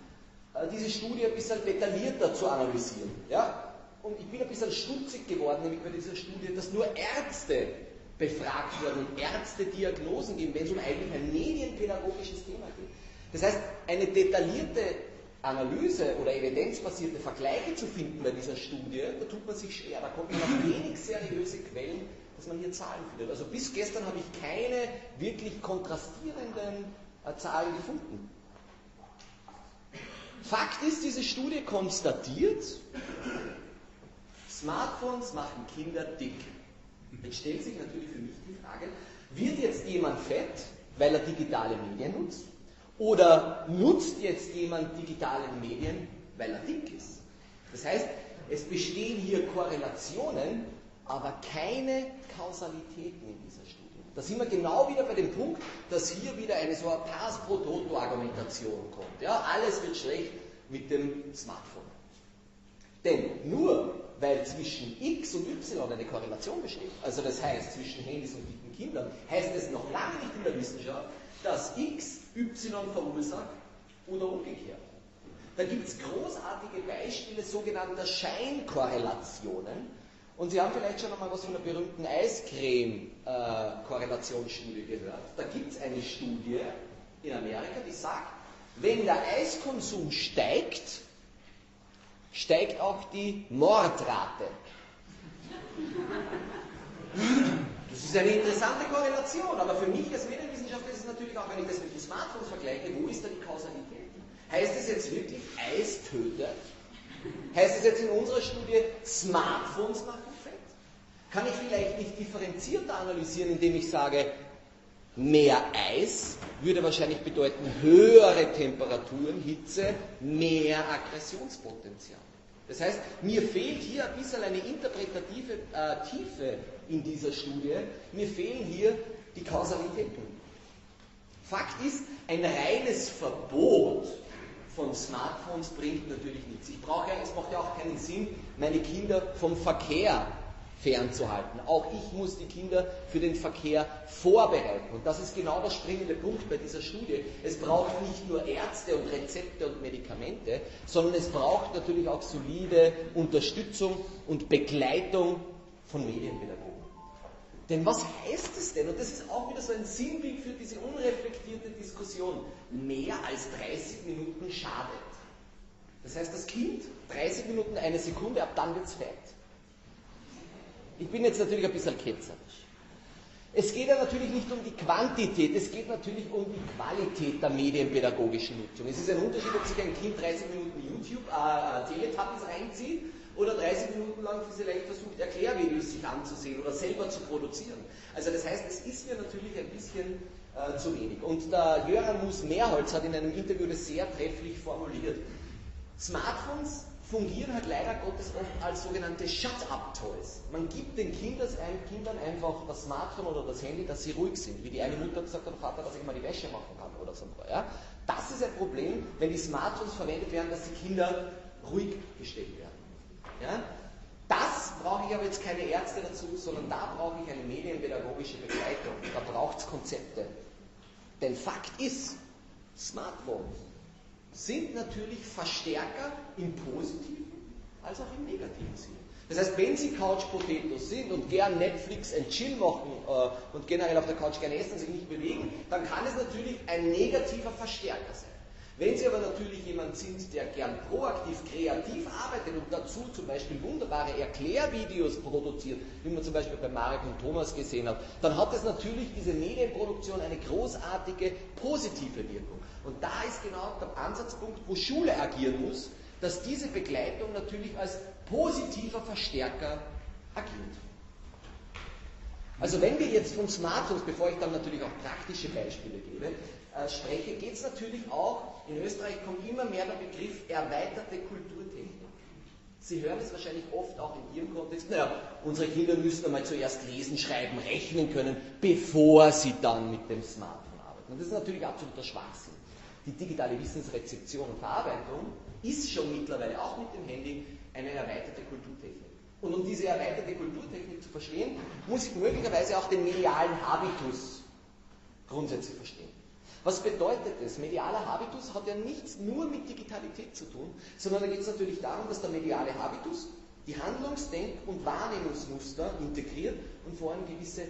S1: diese Studie ein bisschen detaillierter zu analysieren. Ja? Und ich bin ein bisschen stutzig geworden, nämlich bei dieser Studie, dass nur Ärzte befragt wurden und Ärzte Diagnosen geben, wenn es um eigentlich ein medienpädagogisches Thema geht. Das heißt, eine detaillierte Analyse oder evidenzbasierte Vergleiche zu finden bei dieser Studie, da tut man sich schwer, da kommt man auf wenig seriöse Quellen, dass man hier Zahlen findet. Also bis gestern habe ich keine wirklich kontrastierenden Zahlen gefunden. Fakt ist, diese Studie konstatiert, Smartphones machen Kinder dick. Jetzt stellt sich natürlich für mich die Frage, wird jetzt jemand fett, weil er digitale Medien nutzt? Oder nutzt jetzt jemand digitale Medien, weil er dick ist? Das heißt, es bestehen hier Korrelationen, aber keine Kausalitäten in dieser Studie. Da sind wir genau wieder bei dem Punkt, dass hier wieder eine so eine Pars pro toto Argumentation kommt. Ja, alles wird schlecht mit dem Smartphone. Denn nur weil zwischen X und Y eine Korrelation besteht, also das heißt zwischen Handys und dicken Kindern, heißt es noch lange nicht in der Wissenschaft, dass X Y verursacht oder umgekehrt. Da gibt es großartige Beispiele sogenannter Scheinkorrelationen. Und Sie haben vielleicht schon einmal was von der berühmten Eiscreme-Korrelationsstudie gehört. Da gibt es eine Studie in Amerika, die sagt, wenn der Eiskonsum steigt, steigt auch die Mordrate. Das ist eine interessante Korrelation, aber für mich als Medienwissenschaftler ist es natürlich auch, wenn ich das mit den Smartphones vergleiche, wo ist da die Kausalität? Heißt es jetzt wirklich, Eis tötet? Heißt es jetzt in unserer Studie, Smartphones machen fett? Kann ich vielleicht nicht differenzierter analysieren, indem ich sage, mehr Eis würde wahrscheinlich bedeuten höhere Temperaturen, Hitze, mehr Aggressionspotenzial. Das heißt, mir fehlt hier ein bisschen eine interpretative Tiefe in dieser Studie, mir fehlen hier die Kausalitäten. Fakt ist, ein reines Verbot von Smartphones bringt natürlich nichts. Es macht ja auch keinen Sinn, meine Kinder vom Verkehr fernzuhalten. Auch ich muss die Kinder für den Verkehr vorbereiten. Und das ist genau der springende Punkt bei dieser Studie. Es braucht nicht nur Ärzte und Rezepte und Medikamente, sondern es braucht natürlich auch solide Unterstützung und Begleitung von Medienpädagogen. Denn was heißt es denn? Und das ist auch wieder so ein Sinnbild für diese unreflektierte Diskussion. Mehr als 30 Minuten schadet. Das heißt, das Kind, 30 Minuten, eine Sekunde, ab dann wird es fett. Ich bin jetzt natürlich ein bisschen ketzerisch. Es geht ja natürlich nicht um die Quantität, es geht natürlich um die Qualität der medienpädagogischen Nutzung. Es ist ein Unterschied, ob sich ein Kind 30 Minuten YouTube, Teletubbies reinzieht oder 30 Minuten lang vielleicht versucht, Erklärvideos sich anzusehen oder selber zu produzieren. Also das heißt, es ist mir natürlich ein bisschen zu wenig. Und der Jöran Mus-Mehrholz hat in einem Interview das sehr trefflich formuliert. Smartphones fungieren halt leider Gottes oft als sogenannte Shut-up-Toys. Man gibt den Kindern einfach das Smartphone oder das Handy, dass sie ruhig sind. Wie die eine Mutter gesagt hat, der Vater, dass ich mal die Wäsche machen kann oder so. Ja? Das ist ein Problem, wenn die Smartphones verwendet werden, dass die Kinder ruhig gestellt werden. Ja? Das brauche ich aber jetzt keine Ärzte dazu, sondern da brauche ich eine medienpädagogische Begleitung. Da braucht es Konzepte. Denn Fakt ist, Smartphones sind natürlich Verstärker im positiven als auch im negativen Sinne. Das heißt, wenn Sie Couch Potatoes sind und gern Netflix and Chill machen und generell auf der Couch gerne essen und sich nicht bewegen, dann kann es natürlich ein negativer Verstärker sein. Wenn Sie aber natürlich jemand sind, der gern proaktiv, kreativ arbeitet und dazu zum Beispiel wunderbare Erklärvideos produziert, wie man zum Beispiel bei Marek und Thomas gesehen hat, dann hat es natürlich diese Medienproduktion eine großartige positive Wirkung. Und da ist genau der Ansatzpunkt, wo Schule agieren muss, dass diese Begleitung natürlich als positiver Verstärker agiert. Also wenn wir jetzt von Smartphones, bevor ich dann natürlich auch praktische Beispiele gebe, spreche, geht es natürlich auch, in Österreich kommt immer mehr der Begriff erweiterte Kulturtechnik. Sie hören es wahrscheinlich oft auch in Ihrem Kontext, naja, unsere Kinder müssen einmal zuerst lesen, schreiben, rechnen können, bevor sie dann mit dem Smartphone arbeiten. Und das ist natürlich absoluter Schwachsinn. Die digitale Wissensrezeption und Verarbeitung ist schon mittlerweile auch mit dem Handy eine erweiterte Kulturtechnik. Und um diese erweiterte Kulturtechnik zu verstehen, muss ich möglicherweise auch den medialen Habitus grundsätzlich verstehen. Was bedeutet das? Medialer Habitus hat ja nichts nur mit Digitalität zu tun, sondern da geht es natürlich darum, dass der mediale Habitus die Handlungsdenk- und Wahrnehmungsmuster integriert und vor allem gewisse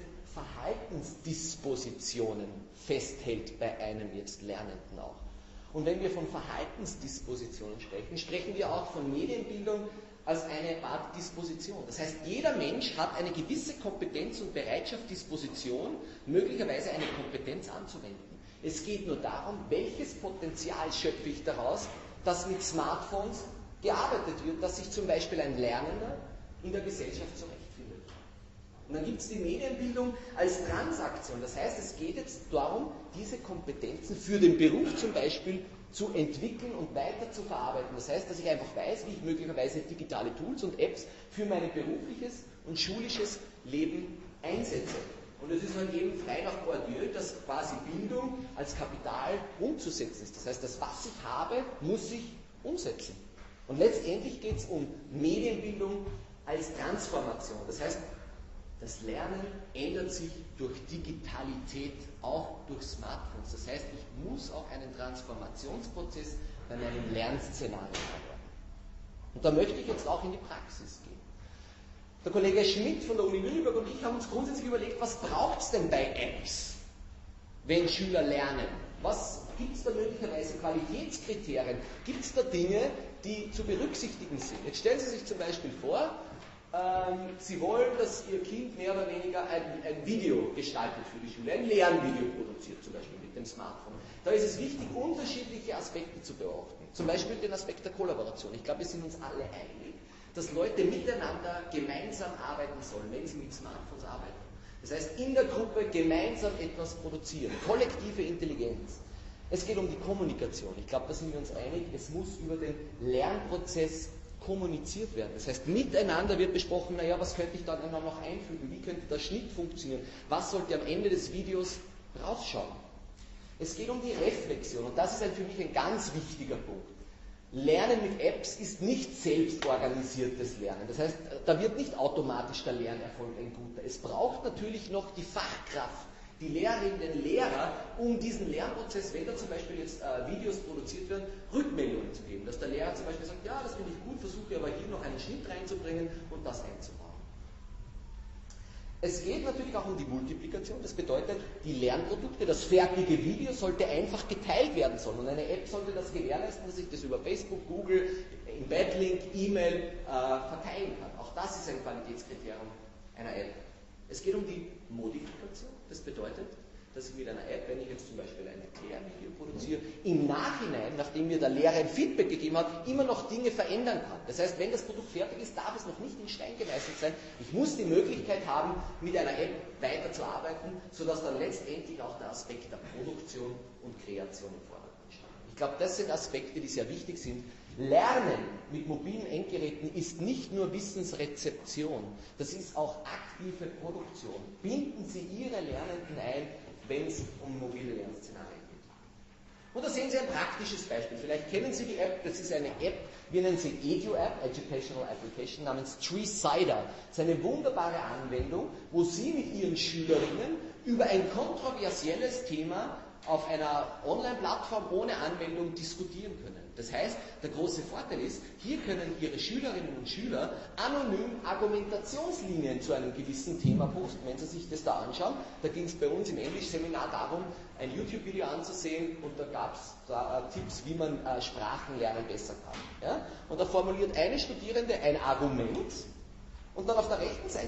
S1: Verhaltensdispositionen festhält bei einem jetzt Lernenden auch. Und wenn wir von Verhaltensdispositionen sprechen, sprechen wir auch von Medienbildung als eine Art Disposition. Das heißt, jeder Mensch hat eine gewisse Kompetenz und Bereitschaft, Disposition, möglicherweise eine Kompetenz anzuwenden. Es geht nur darum, welches Potenzial schöpfe ich daraus, dass mit Smartphones gearbeitet wird, dass sich zum Beispiel ein Lernender in der Gesellschaft zurechtfindet. Und dann gibt es die Medienbildung als Transaktion. Das heißt, es geht jetzt darum, diese Kompetenzen für den Beruf zum Beispiel zu entwickeln und weiter zu verarbeiten. Das heißt, dass ich einfach weiß, wie ich möglicherweise digitale Tools und Apps für mein berufliches und schulisches Leben einsetze. Und es ist halt eben frei nach Bourdieu, dass quasi Bildung als Kapital umzusetzen ist. Das heißt, das, was ich habe, muss ich umsetzen. Und letztendlich geht es um Medienbildung als Transformation. Das heißt, das Lernen ändert sich durch Digitalität, auch durch Smartphones. Das heißt, ich muss auch einen Transformationsprozess bei meinem Lernszenario haben. Und da möchte ich jetzt auch in die Praxis gehen. Der Kollege Schmidt von der Uni Lüneburg und ich haben uns grundsätzlich überlegt, was braucht es denn bei Apps, wenn Schüler lernen? Was gibt es da möglicherweise Qualitätskriterien? Gibt es da Dinge, die zu berücksichtigen sind? Jetzt stellen Sie sich zum Beispiel vor, Sie wollen, dass Ihr Kind mehr oder weniger ein Video gestaltet für die Schule, ein Lernvideo produziert, zum Beispiel mit dem Smartphone. Da ist es wichtig, unterschiedliche Aspekte zu beachten. Zum Beispiel den Aspekt der Kollaboration. Ich glaube, wir sind uns alle einig, dass Leute miteinander gemeinsam arbeiten sollen, wenn sie mit Smartphones arbeiten. Das heißt, in der Gruppe gemeinsam etwas produzieren. Kollektive Intelligenz. Es geht um die Kommunikation. Ich glaube, da sind wir uns einig, es muss über den Lernprozess kommuniziert werden. Das heißt, miteinander wird besprochen, naja, was könnte ich dann noch einfügen, wie könnte der Schnitt funktionieren, was sollte am Ende des Videos rausschauen. Es geht um die Reflexion und das ist für mich ein ganz wichtiger Punkt. Lernen mit Apps ist nicht selbstorganisiertes Lernen. Das heißt, da wird nicht automatisch der Lernerfolg ein guter. Es braucht natürlich noch die Fachkraft, die Lehrerinnen und Lehrer, um diesen Lernprozess, wenn da zum Beispiel jetzt Videos produziert werden, Rückmeldungen zu geben. Dass der Lehrer zum Beispiel sagt, ja, das finde ich gut, versuche aber hier noch einen Schnitt reinzubringen und das einzubauen. Es geht natürlich auch um die Multiplikation. Das bedeutet, die Lernprodukte, das fertige Video sollte einfach geteilt werden sollen. Und eine App sollte das gewährleisten, dass ich das über Facebook, Google, Embeddlink, E-Mail verteilen kann. Auch das ist ein Qualitätskriterium einer App. Es geht um die Modifikation. Das bedeutet, dass ich mit einer App, wenn ich jetzt zum Beispiel ein Erklärvideo produziere, im Nachhinein, nachdem mir der Lehrer ein Feedback gegeben hat, immer noch Dinge verändern kann. Das heißt, wenn das Produkt fertig ist, darf es noch nicht in Stein gemeißelt sein. Ich muss die Möglichkeit haben, mit einer App weiterzuarbeiten, sodass dann letztendlich auch der Aspekt der Produktion und Kreation im Vordergrund steht. Ich glaube, das sind Aspekte, die sehr wichtig sind. Lernen mit mobilen Endgeräten ist nicht nur Wissensrezeption, das ist auch aktive Produktion. Binden Sie Ihre Lernenden ein, wenn es um mobile Lernszenarien geht. Und da sehen Sie ein praktisches Beispiel. Vielleicht kennen Sie die App, das ist eine App, wir nennen sie Edu-App, Educational Application, namens TreeSider. Das ist eine wunderbare Anwendung, wo Sie mit Ihren Schülerinnen über ein kontroversielles Thema auf einer Online-Plattform ohne Anmeldung diskutieren können. Das heißt, der große Vorteil ist, hier können Ihre Schülerinnen und Schüler anonym Argumentationslinien zu einem gewissen Thema posten. Wenn Sie sich das da anschauen, da ging es bei uns im Englischseminar darum, ein YouTube-Video anzusehen und da gab es Tipps, wie man Sprachenlernen besser kann. Ja? Und da formuliert eine Studierende ein Argument und dann auf der rechten Seite,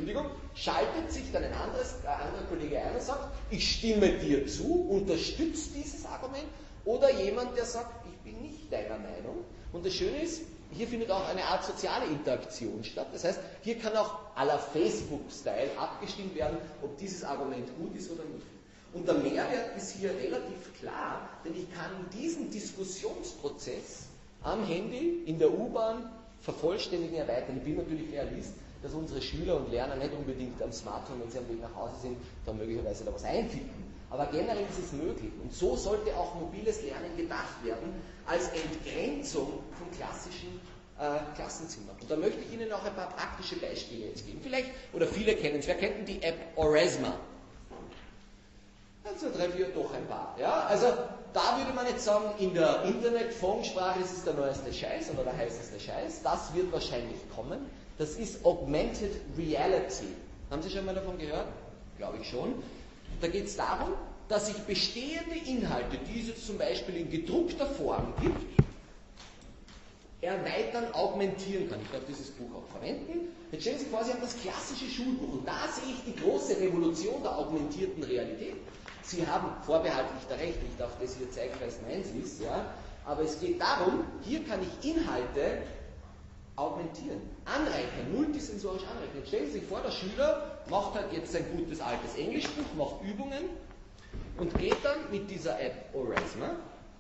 S1: schaltet sich dann ein anderer Kollege ein und sagt, ich stimme dir zu, unterstützt dieses Argument, oder jemand, der sagt, ich bin nicht deiner Meinung. Und das Schöne ist, hier findet auch eine Art soziale Interaktion statt. Das heißt, hier kann auch à la Facebook-Style abgestimmt werden, ob dieses Argument gut ist oder nicht. Und der Mehrwert ist hier relativ klar, denn ich kann diesen Diskussionsprozess am Handy, in der U-Bahn vervollständigen, erweitern. Ich bin natürlich Realist, dass unsere Schüler und Lerner nicht unbedingt am Smartphone, wenn sie am Weg nach Hause sind, da möglicherweise da was eintippen. Aber generell ist es möglich. Und so sollte auch mobiles Lernen gedacht werden, als Entgrenzung vom klassischen Klassenzimmer. Und da möchte ich Ihnen auch ein paar praktische Beispiele jetzt geben. Vielleicht, oder viele kennen es. Wer kennt denn die App Oresma? Ja, so 3, 4, doch ein paar. Ja? Also da würde man jetzt sagen, in der Internet-Fondsprache ist es der neueste Scheiß oder der heißeste Scheiß. Das wird wahrscheinlich kommen. Das ist Augmented Reality. Haben Sie schon mal davon gehört? Glaube ich schon. Da geht es darum, dass ich bestehende Inhalte, die es jetzt zum Beispiel in gedruckter Form gibt, erweitern, augmentieren kann. Ich darf dieses Buch auch verwenden. Jetzt stellen Sie sich vor, Sie haben das klassische Schulbuch und da sehe ich die große Revolution der augmentierten Realität. Sie haben vorbehaltlich der Rechte, ich darf das hier zeigen, weil es meins ist, ja, aber es geht darum, hier kann ich Inhalte augmentieren, anreichern, multisensorisch anreichern. Jetzt stellen Sie sich vor, der Schüler macht halt jetzt ein gutes altes Englischbuch, macht Übungen und geht dann mit dieser App Aurasma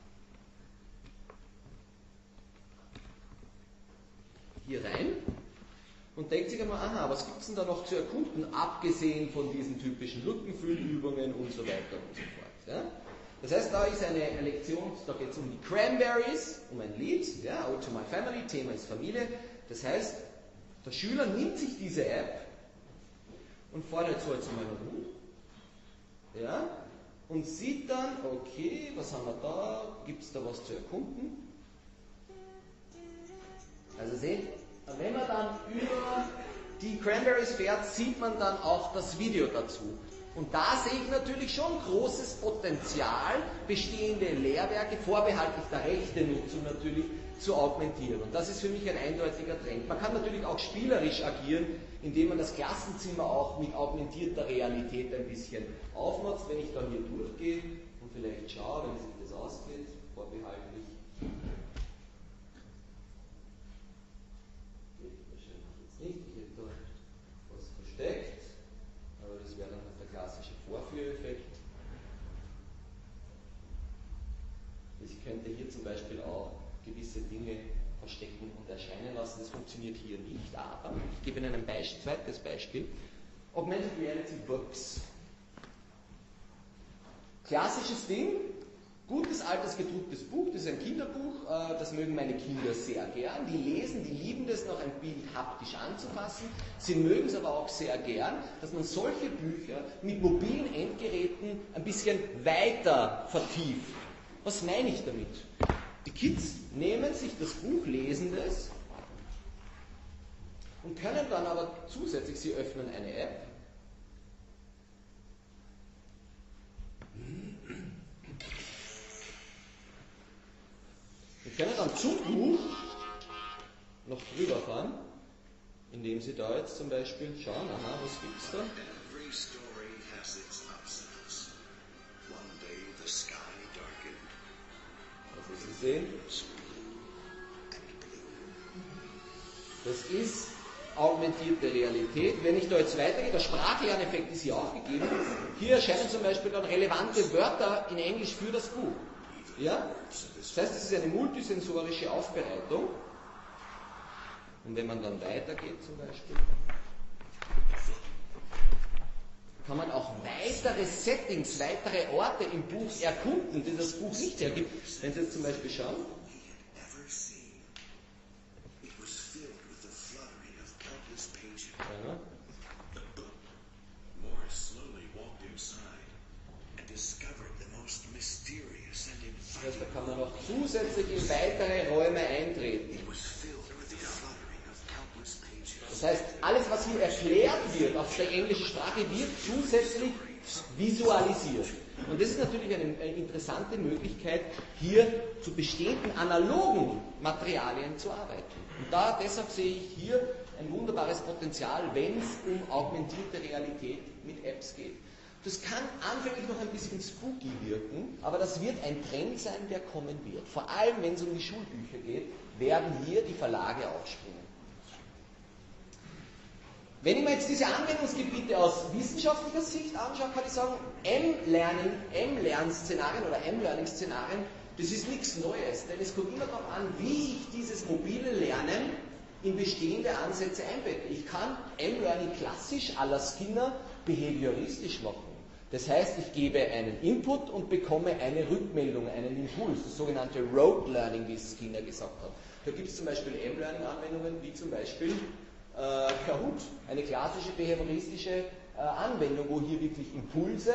S1: hier rein und denkt sich einmal, aha, was gibt es denn da noch zu erkunden, abgesehen von diesen typischen Lückenfüllübungen und so weiter und so fort. Ja? Das heißt, da ist eine Lektion, da geht es um die Cranberries, um ein Lied, ja, Ode to My Family, Thema ist Familie. Das heißt, der Schüler nimmt sich diese App und fährt jetzt so jetzt mal Hund, ja, und sieht dann, okay, was haben wir da, gibt es da was zu erkunden? Also seht, wenn man dann über die Cranberries fährt, sieht man dann auch das Video dazu. Und da sehe ich natürlich schon großes Potenzial, bestehende Lehrwerke, vorbehaltlich der Rechtenutzung natürlich, zu augmentieren. Und das ist für mich ein eindeutiger Trend. Man kann natürlich auch spielerisch agieren, indem man das Klassenzimmer auch mit augmentierter Realität ein bisschen aufnutzt. Wenn ich dann hier durchgehe und vielleicht schaue, wenn sich das ausgeht, vorbehaltlich. Nicht, ich hätte da was versteckt, aber das wäre dann halt der klassische Vorführeffekt. Ich könnte hier zum Beispiel auch gewisse Dinge verstecken und erscheinen lassen. Das funktioniert hier nicht, aber ich gebe Ihnen ein zweites Beispiel. Augmented Reality Books. Klassisches Ding. Gutes, altes, gedrucktes Buch, das ist ein Kinderbuch, das mögen meine Kinder sehr gern. Die lesen, die lieben das, noch ein Bild haptisch anzufassen. Sie mögen es aber auch sehr gern, dass man solche Bücher mit mobilen Endgeräten ein bisschen weiter vertieft. Was meine ich damit? Die Kids nehmen sich das Buch, lesen das und können dann aber zusätzlich, sie öffnen eine App, wir können dann zum Buch noch drüber fahren, indem Sie da jetzt zum Beispiel schauen, aha, was gibt es da? Also Sie sehen, das ist augmentierte Realität. Wenn ich da jetzt weitergehe, der Sprachlerneffekt ist hier auch gegeben. Hier erscheinen zum Beispiel dann relevante Wörter in Englisch für das Buch. Ja? Das heißt, es ist eine multisensorische Aufbereitung. Und wenn man dann weitergeht zum Beispiel, kann man auch weitere Settings, weitere Orte im Buch erkunden, die das Buch nicht hergibt. Wenn Sie jetzt zum Beispiel schauen, ja. Das heißt, da kann man noch zusätzlich in weitere Räume eintreten. Das heißt, alles, was hier erklärt wird auf der englischen Sprache, wird zusätzlich visualisiert. Und das ist natürlich eine interessante Möglichkeit, hier zu bestehenden analogen Materialien zu arbeiten. Und deshalb sehe ich hier ein wunderbares Potenzial, wenn es um augmentierte Realität mit Apps geht. Das kann anfänglich noch ein bisschen spooky wirken, aber das wird ein Trend sein, der kommen wird. Vor allem, wenn es um die Schulbücher geht, werden hier die Verlage aufspringen. Wenn ich mir jetzt diese Anwendungsgebiete aus wissenschaftlicher Sicht anschaue, kann ich sagen, M-Lern-Szenarien oder M-Learning-Szenarien, das ist nichts Neues, denn es kommt immer darauf an, wie ich dieses mobile Lernen in bestehende Ansätze einbette. Ich kann M-Learning klassisch à la Skinner behavioristisch machen. Das heißt, ich gebe einen Input und bekomme eine Rückmeldung, einen Impuls, das sogenannte Rote Learning, wie es Skinner gesagt hat. Da gibt es zum Beispiel M-Learning-Anwendungen, wie zum Beispiel Kahoot, eine klassische behavioristische Anwendung, wo hier wirklich Impulse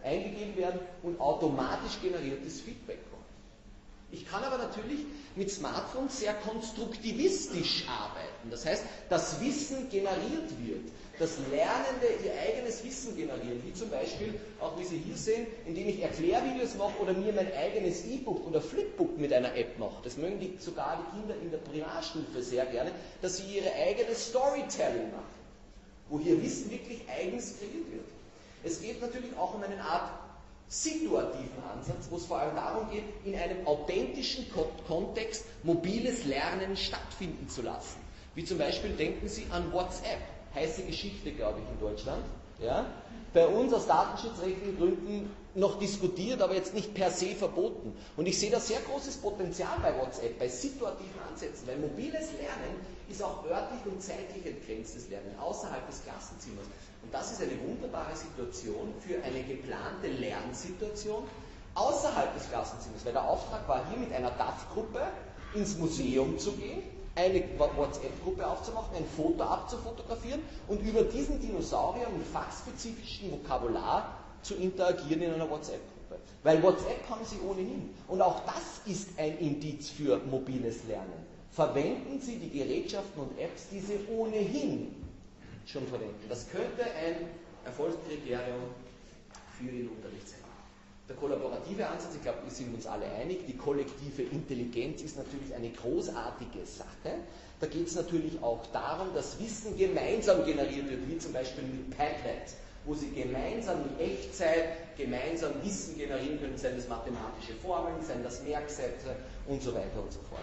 S1: eingegeben werden und automatisch generiertes Feedback kommt. Ich kann aber natürlich mit Smartphones sehr konstruktivistisch arbeiten. Das heißt, das Wissen generiert wird, dass Lernende ihr eigenes Wissen generieren, wie zum Beispiel, auch wie Sie hier sehen, indem ich Erklärvideos mache oder mir mein eigenes E-Book oder Flipbook mit einer App mache. Das mögen sogar die Kinder in der Primarstufe sehr gerne, dass sie ihre eigene Storytelling machen, wo hier Wissen wirklich eigens kreiert wird. Es geht natürlich auch um eine Art situativen Ansatz, wo es vor allem darum geht, in einem authentischen Kontext mobiles Lernen stattfinden zu lassen. Wie zum Beispiel denken Sie an WhatsApp, heiße Geschichte, glaube ich, in Deutschland. Ja? Bei uns aus datenschutzrechtlichen Gründen noch diskutiert, aber jetzt nicht per se verboten. Und ich sehe da sehr großes Potenzial bei WhatsApp, bei situativen Ansätzen, weil mobiles Lernen ist auch örtlich und zeitlich entgrenztes Lernen, außerhalb des Klassenzimmers. Und das ist eine wunderbare Situation für eine geplante Lernsituation außerhalb des Klassenzimmers, weil der Auftrag war hier mit einer DAF-Gruppe ins Museum zu gehen, eine WhatsApp-Gruppe aufzumachen, ein Foto abzufotografieren und über diesen Dinosaurier mit fachspezifischem Vokabular zu interagieren in einer WhatsApp-Gruppe. Weil WhatsApp haben Sie ohnehin. Und auch das ist ein Indiz für mobiles Lernen. Verwenden Sie die Gerätschaften und Apps, die Sie ohnehin schon verwenden. Das könnte ein Erfolgskriterium für Ihren Unterricht sein. Der kollaborative Ansatz, ich glaube, wir sind uns alle einig, die kollektive Intelligenz ist natürlich eine großartige Sache. Da geht es natürlich auch darum, dass Wissen gemeinsam generiert wird, wie zum Beispiel mit Padlet, wo Sie gemeinsam in Echtzeit gemeinsam Wissen generieren können, seien das mathematische Formeln, seien das Merksätze und so weiter und so fort.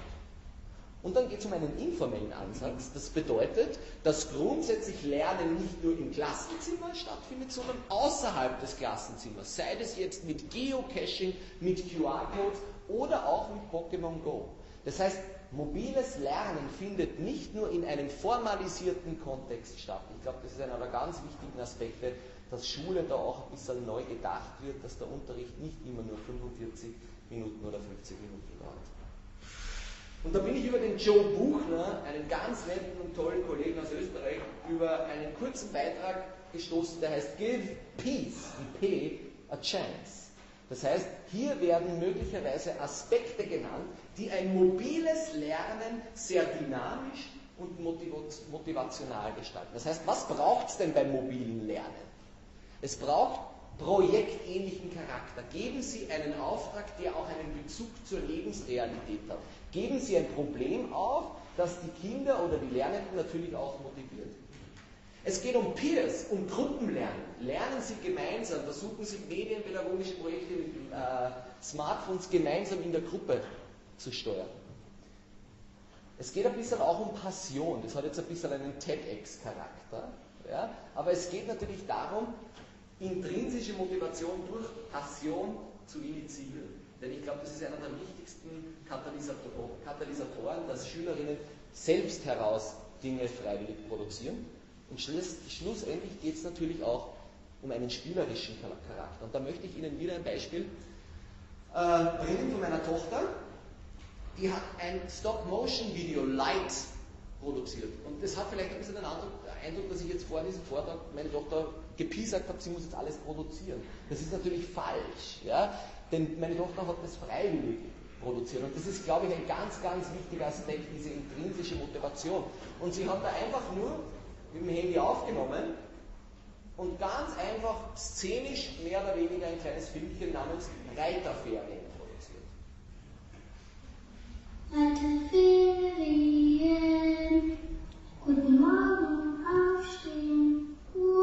S1: Und dann geht es um einen informellen Ansatz. Das bedeutet, dass grundsätzlich Lernen nicht nur im Klassenzimmer stattfindet, sondern außerhalb des Klassenzimmers. Sei es jetzt mit Geocaching, mit QR-Codes oder auch mit Pokémon Go. Das heißt, mobiles Lernen findet nicht nur in einem formalisierten Kontext statt. Ich glaube, das ist einer der ganz wichtigen Aspekte, dass Schule da auch ein bisschen neu gedacht wird, dass der Unterricht nicht immer nur 45 Minuten oder 50 Minuten dauert. Und da bin ich über den Joe Buchner, einen ganz netten und tollen Kollegen aus Österreich, über einen kurzen Beitrag gestoßen, der heißt Give Peace, die P, a Chance. Das heißt, hier werden möglicherweise Aspekte genannt, die ein mobiles Lernen sehr dynamisch und motivational gestalten. Das heißt, was braucht es denn beim mobilen Lernen? Es braucht projektähnlichen Charakter. Geben Sie einen Auftrag, der auch einen Bezug zur Lebensrealität hat. Geben Sie ein Problem auf, das die Kinder oder die Lernenden natürlich auch motiviert. Es geht um Peers, um Gruppenlernen. Lernen Sie gemeinsam, versuchen Sie medienpädagogische Projekte mit Smartphones gemeinsam in der Gruppe zu steuern. Es geht ein bisschen auch um Passion. Das hat jetzt ein bisschen einen TEDx-Charakter. Ja? Aber es geht natürlich darum, intrinsische Motivation durch Passion zu initiieren. Denn ich glaube, das ist einer der wichtigsten Katalysatoren, dass Schülerinnen selbst heraus Dinge freiwillig produzieren. Und schlussendlich geht es natürlich auch um einen spielerischen Charakter. Und da möchte ich Ihnen wieder ein Beispiel bringen von meiner Tochter. Die hat ein Stop-Motion-Video Light produziert. Und das hat vielleicht ein bisschen den Eindruck, dass ich jetzt vor diesem Vortrag meine Tochter gepiesackt habe, sie muss jetzt alles produzieren. Das ist natürlich falsch, ja? Denn meine Tochter hat das freiwillig produziert. Und das ist, glaube ich, ein ganz, ganz wichtiger Aspekt, diese intrinsische Motivation. Und sie hat da einfach nur mit dem Handy aufgenommen und ganz einfach szenisch mehr oder weniger ein kleines Filmchen namens Reiterferien produziert.
S2: Reiterferien, guten Morgen, aufstehen,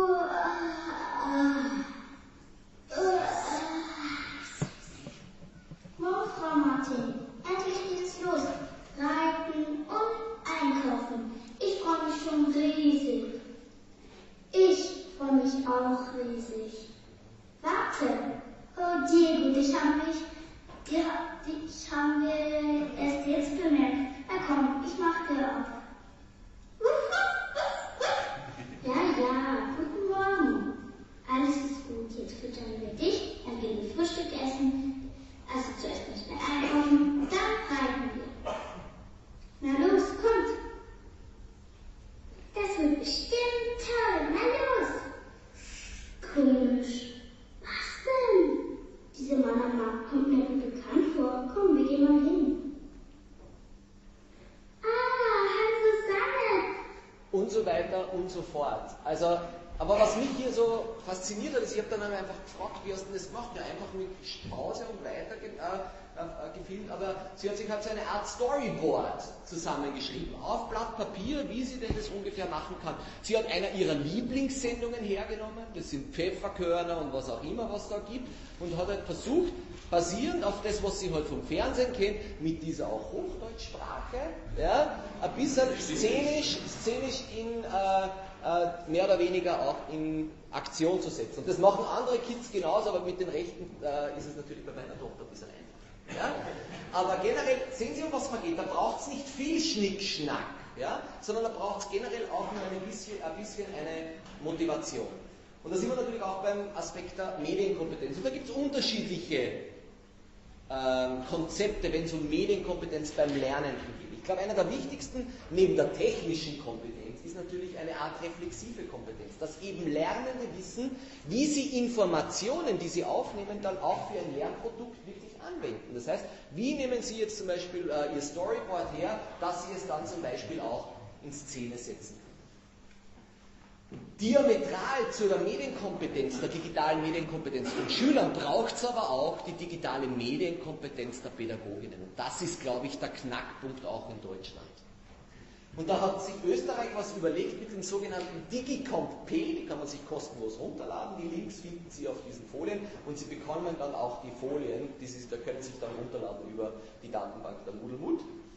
S2: Morgen, Frau Martin, endlich geht es los. Reiten und einkaufen. Ich freue mich schon riesig. Ich freue mich auch riesig. Warte. Oh, Diego, dich haben wir erst jetzt bemerkt. Na komm, ich mach dir auf. Ja, guten Morgen. Alles ist gut, jetzt füttern wir dich, dann gehen wir Frühstück essen. Also zuerst nicht mehr einkaufen, dann reiten wir. Na los, kommt. Das wird bestimmt toll. Na los. Komisch. Was denn?
S1: so fort. Also, aber was mich hier so fasziniert hat, ist, ich habe dann einfach gefragt, wie hast du das gemacht? Ja, einfach mit Pause und weiter gefilmt, aber sie hat sich halt so eine Art Storyboard zusammengeschrieben, auf Blatt Papier, wie sie denn das ungefähr machen kann. Sie hat einer ihrer Lieblingssendungen hergenommen, das sind Pfefferkörner und was auch immer, was da gibt, und hat halt versucht, basierend auf das, was sie halt vom Fernsehen kennt, mit dieser auch Hochdeutschsprache, ja, ein bisschen szenisch in mehr oder weniger auch in Aktion zu setzen. Und das machen andere Kids genauso, aber mit den Rechten ist es natürlich bei meiner Tochter ein bisschen einfach. Ja? Aber generell, sehen Sie, um was man geht, da braucht es nicht viel Schnickschnack, ja? Sondern da braucht es generell auch nur ein bisschen eine Motivation. Und da sind wir natürlich auch beim Aspekt der Medienkompetenz. Und da gibt es unterschiedliche Konzepte, wenn es um Medienkompetenz beim Lernen geht. Ich glaube, einer der wichtigsten, neben der technischen Kompetenz, ist natürlich eine Art reflexive Kompetenz, dass eben Lernende wissen, wie sie Informationen, die sie aufnehmen, dann auch für ein Lernprodukt wirklich anwenden. Das heißt, wie nehmen Sie jetzt zum Beispiel Ihr Storyboard her, dass Sie es dann zum Beispiel auch in Szene setzen. Diametral zur Medienkompetenz, der digitalen Medienkompetenz von Schülern braucht es aber auch die digitale Medienkompetenz der Pädagoginnen. Und das ist, glaube ich, der Knackpunkt auch in Deutschland. Und da hat sich Österreich was überlegt mit dem sogenannten Digicomp P, die kann man sich kostenlos runterladen, die Links finden Sie auf diesen Folien und Sie bekommen dann auch die Folien, da können Sie sich dann runterladen über die Datenbank der Moodle-Mood.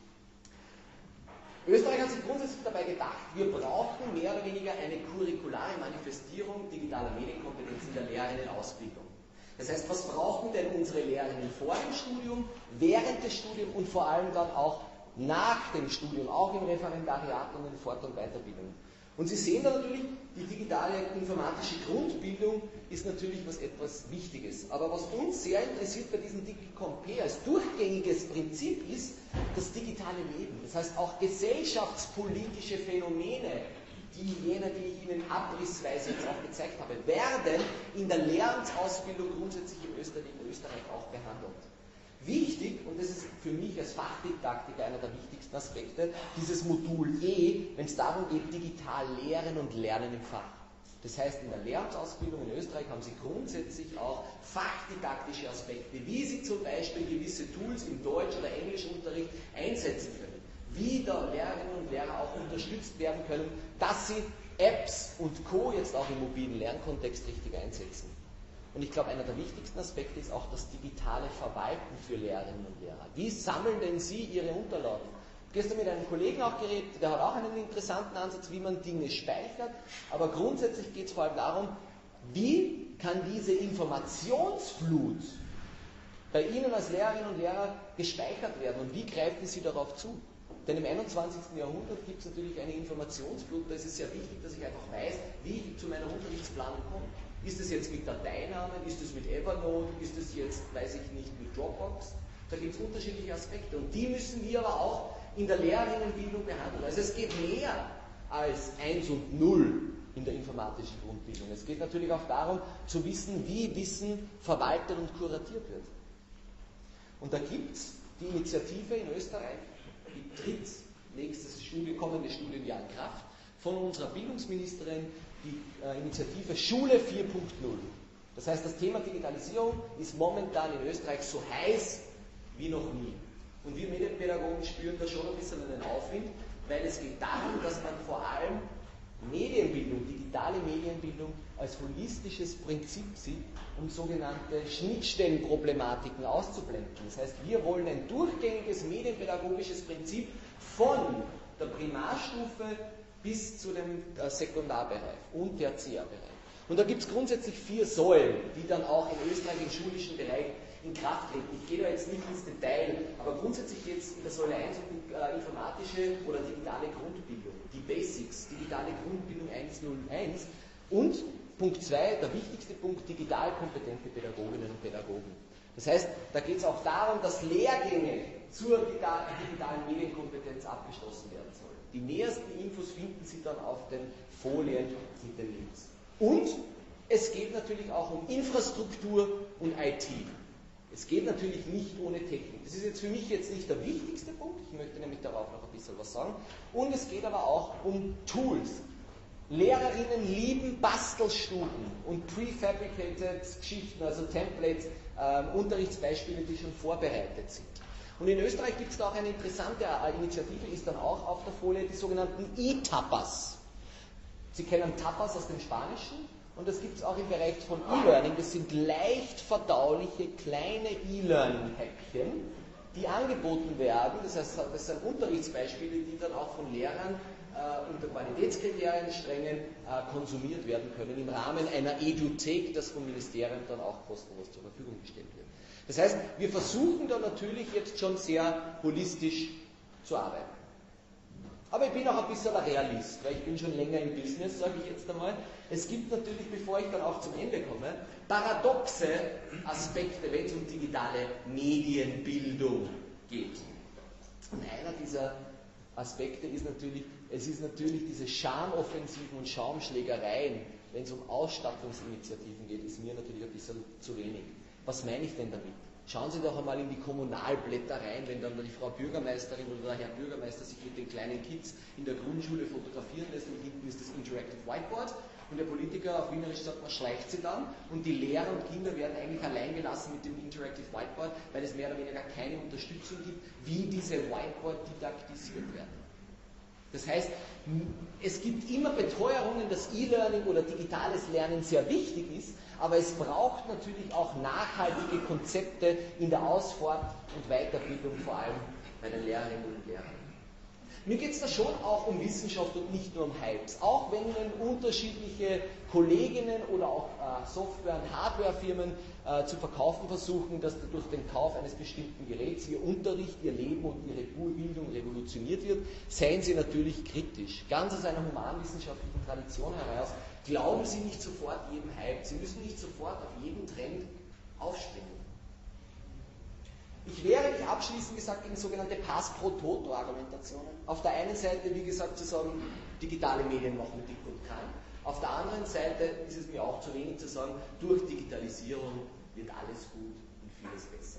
S1: Österreich hat sich grundsätzlich dabei gedacht, wir brauchen mehr oder weniger eine curriculare Manifestierung digitaler Medienkompetenz in der Lehrerinnenausbildung. Das heißt, was brauchen denn unsere Lehrerinnen vor dem Studium, während des Studiums und vor allem dann auch nach dem Studium, auch im Referendariat und in Fort- und Weiterbildung. Und Sie sehen da natürlich, die digitale informatische Grundbildung ist natürlich etwas Wichtiges. Aber was uns sehr interessiert bei diesem Digicomp P als durchgängiges Prinzip ist das digitale Leben. Das heißt auch gesellschaftspolitische Phänomene, die ich Ihnen abrissweise jetzt auch gezeigt habe, werden in der Lehramtsausbildung grundsätzlich in Österreich auch behandelt. Wichtig, und das ist für mich als Fachdidaktiker einer der wichtigsten Aspekte, dieses Modul E, wenn es darum geht, digital lehren und lernen im Fach. Das heißt, in der Lehramtsausbildung in Österreich haben Sie grundsätzlich auch fachdidaktische Aspekte, wie Sie zum Beispiel gewisse Tools im Deutsch- oder Englischunterricht einsetzen können, wie da Lehrerinnen und Lehrer auch unterstützt werden können, dass sie Apps und Co. jetzt auch im mobilen Lernkontext richtig einsetzen. Und ich glaube, einer der wichtigsten Aspekte ist auch das digitale Verwalten für Lehrerinnen und Lehrer. Wie sammeln denn Sie Ihre Unterlagen? Gestern mit einem Kollegen auch geredet, der hat auch einen interessanten Ansatz, wie man Dinge speichert. Aber grundsätzlich geht es vor allem darum, wie kann diese Informationsflut bei Ihnen als Lehrerinnen und Lehrer gespeichert werden und wie greifen Sie darauf zu? Denn im 21. Jahrhundert gibt es natürlich eine Informationsflut, da ist es sehr wichtig, dass ich einfach weiß, wie ich zu meiner Unterrichtsplanung komme. Ist es jetzt mit Dateinamen, ist es mit Evernote, ist es jetzt, weiß ich nicht, mit Dropbox? Da gibt es unterschiedliche Aspekte und die müssen wir aber auch in der Lehrerinnenbildung behandeln. Also es geht mehr als 1 und 0 in der informatischen Grundbildung. Es geht natürlich auch darum, zu wissen, wie Wissen verwaltet und kuratiert wird. Und da gibt es die Initiative in Österreich, die tritt kommende Studienjahr in Kraft, von unserer Bildungsministerin, die Initiative Schule 4.0. Das heißt, das Thema Digitalisierung ist momentan in Österreich so heiß wie noch nie. Und wir Medienpädagogen spüren da schon ein bisschen einen Aufwind, weil es geht darum, dass man vor allem Medienbildung, digitale Medienbildung als holistisches Prinzip sieht, um sogenannte Schnittstellenproblematiken auszublenden. Das heißt, wir wollen ein durchgängiges medienpädagogisches Prinzip von der Primarstufe bis zu dem Sekundarbereich und Tertiärbereich. Und da gibt es grundsätzlich 4 Säulen, die dann auch in Österreich im schulischen Bereich in Kraft treten. Ich gehe da jetzt nicht ins Detail, aber grundsätzlich geht es in der Säule 1 um informatische oder digitale Grundbildung, die Basics, digitale Grundbildung 101 und Punkt 2, der wichtigste Punkt, digital kompetente Pädagoginnen und Pädagogen. Das heißt, da geht es auch darum, dass Lehrgänge zur digitalen Medienkompetenz abgeschlossen werden sollen. Die nähersten Infos finden Sie dann auf den Folien mit den Links. Und es geht natürlich auch um Infrastruktur und IT. Es geht natürlich nicht ohne Technik. Das ist jetzt für mich jetzt nicht der wichtigste Punkt, ich möchte nämlich darauf noch ein bisschen was sagen. Und es geht aber auch um Tools. Lehrerinnen lieben Bastelstunden und prefabricated Geschichten, also Templates, Unterrichtsbeispiele, die schon vorbereitet sind. Und in Österreich gibt es da auch eine interessante Initiative, ist dann auch auf der Folie, die sogenannten E-Tapas. Sie kennen Tapas aus dem Spanischen und das gibt es auch im Bereich von E-Learning. Das sind leicht verdauliche kleine E-Learning-Häppchen, die angeboten werden. Das heißt, das sind Unterrichtsbeispiele, die dann auch von Lehrern unter Qualitätskriterien strengen konsumiert werden können im Rahmen einer Eduthek, das vom Ministerium dann auch kostenlos zur Verfügung gestellt wird. Das heißt, wir versuchen da natürlich jetzt schon sehr holistisch zu arbeiten. Aber ich bin auch ein bisschen ein Realist, weil ich bin schon länger im Business, sage ich jetzt einmal. Es gibt natürlich, bevor ich dann auch zum Ende komme, paradoxe Aspekte, wenn es um digitale Medienbildung geht. Und einer dieser Aspekte ist natürlich, es ist natürlich diese Schamoffensiven und Schaumschlägereien, wenn es um Ausstattungsinitiativen geht, ist mir natürlich ein bisschen zu wenig. Was meine ich denn damit? Schauen Sie doch einmal in die Kommunalblätter rein, wenn dann die Frau Bürgermeisterin oder der Herr Bürgermeister sich mit den kleinen Kids in der Grundschule fotografieren lässt und hinten ist das Interactive Whiteboard und der Politiker, auf Wienerisch sagt man, schleicht sie dann und die Lehrer und Kinder werden eigentlich allein gelassen mit dem Interactive Whiteboard, weil es mehr oder weniger keine Unterstützung gibt, wie diese Whiteboard didaktisiert werden. Das heißt, es gibt immer Beteuerungen, dass E-Learning oder digitales Lernen sehr wichtig ist, aber es braucht natürlich auch nachhaltige Konzepte in der Ausfort- und Weiterbildung, vor allem bei den Lehrerinnen und Lehrern. Mir geht es da schon auch um Wissenschaft und nicht nur um Hypes. Auch wenn Ihnen unterschiedliche Kolleginnen oder auch Software- und Hardwarefirmen zu verkaufen versuchen, dass durch den Kauf eines bestimmten Geräts Ihr Unterricht, Ihr Leben und Ihre Bildung revolutioniert wird, seien Sie natürlich kritisch. Ganz aus einer humanwissenschaftlichen Tradition heraus glauben Sie nicht sofort jedem Hype. Sie müssen nicht sofort auf jeden Trend aufspringen. Ich wehre mich abschließend gesagt gegen sogenannte Pass-pro-Toto-Argumentationen. Auf der einen Seite, wie gesagt, zu sagen, digitale Medien machen dick und krank. Auf der anderen Seite ist es mir auch zu wenig zu sagen, durch Digitalisierung wird alles gut und vieles besser.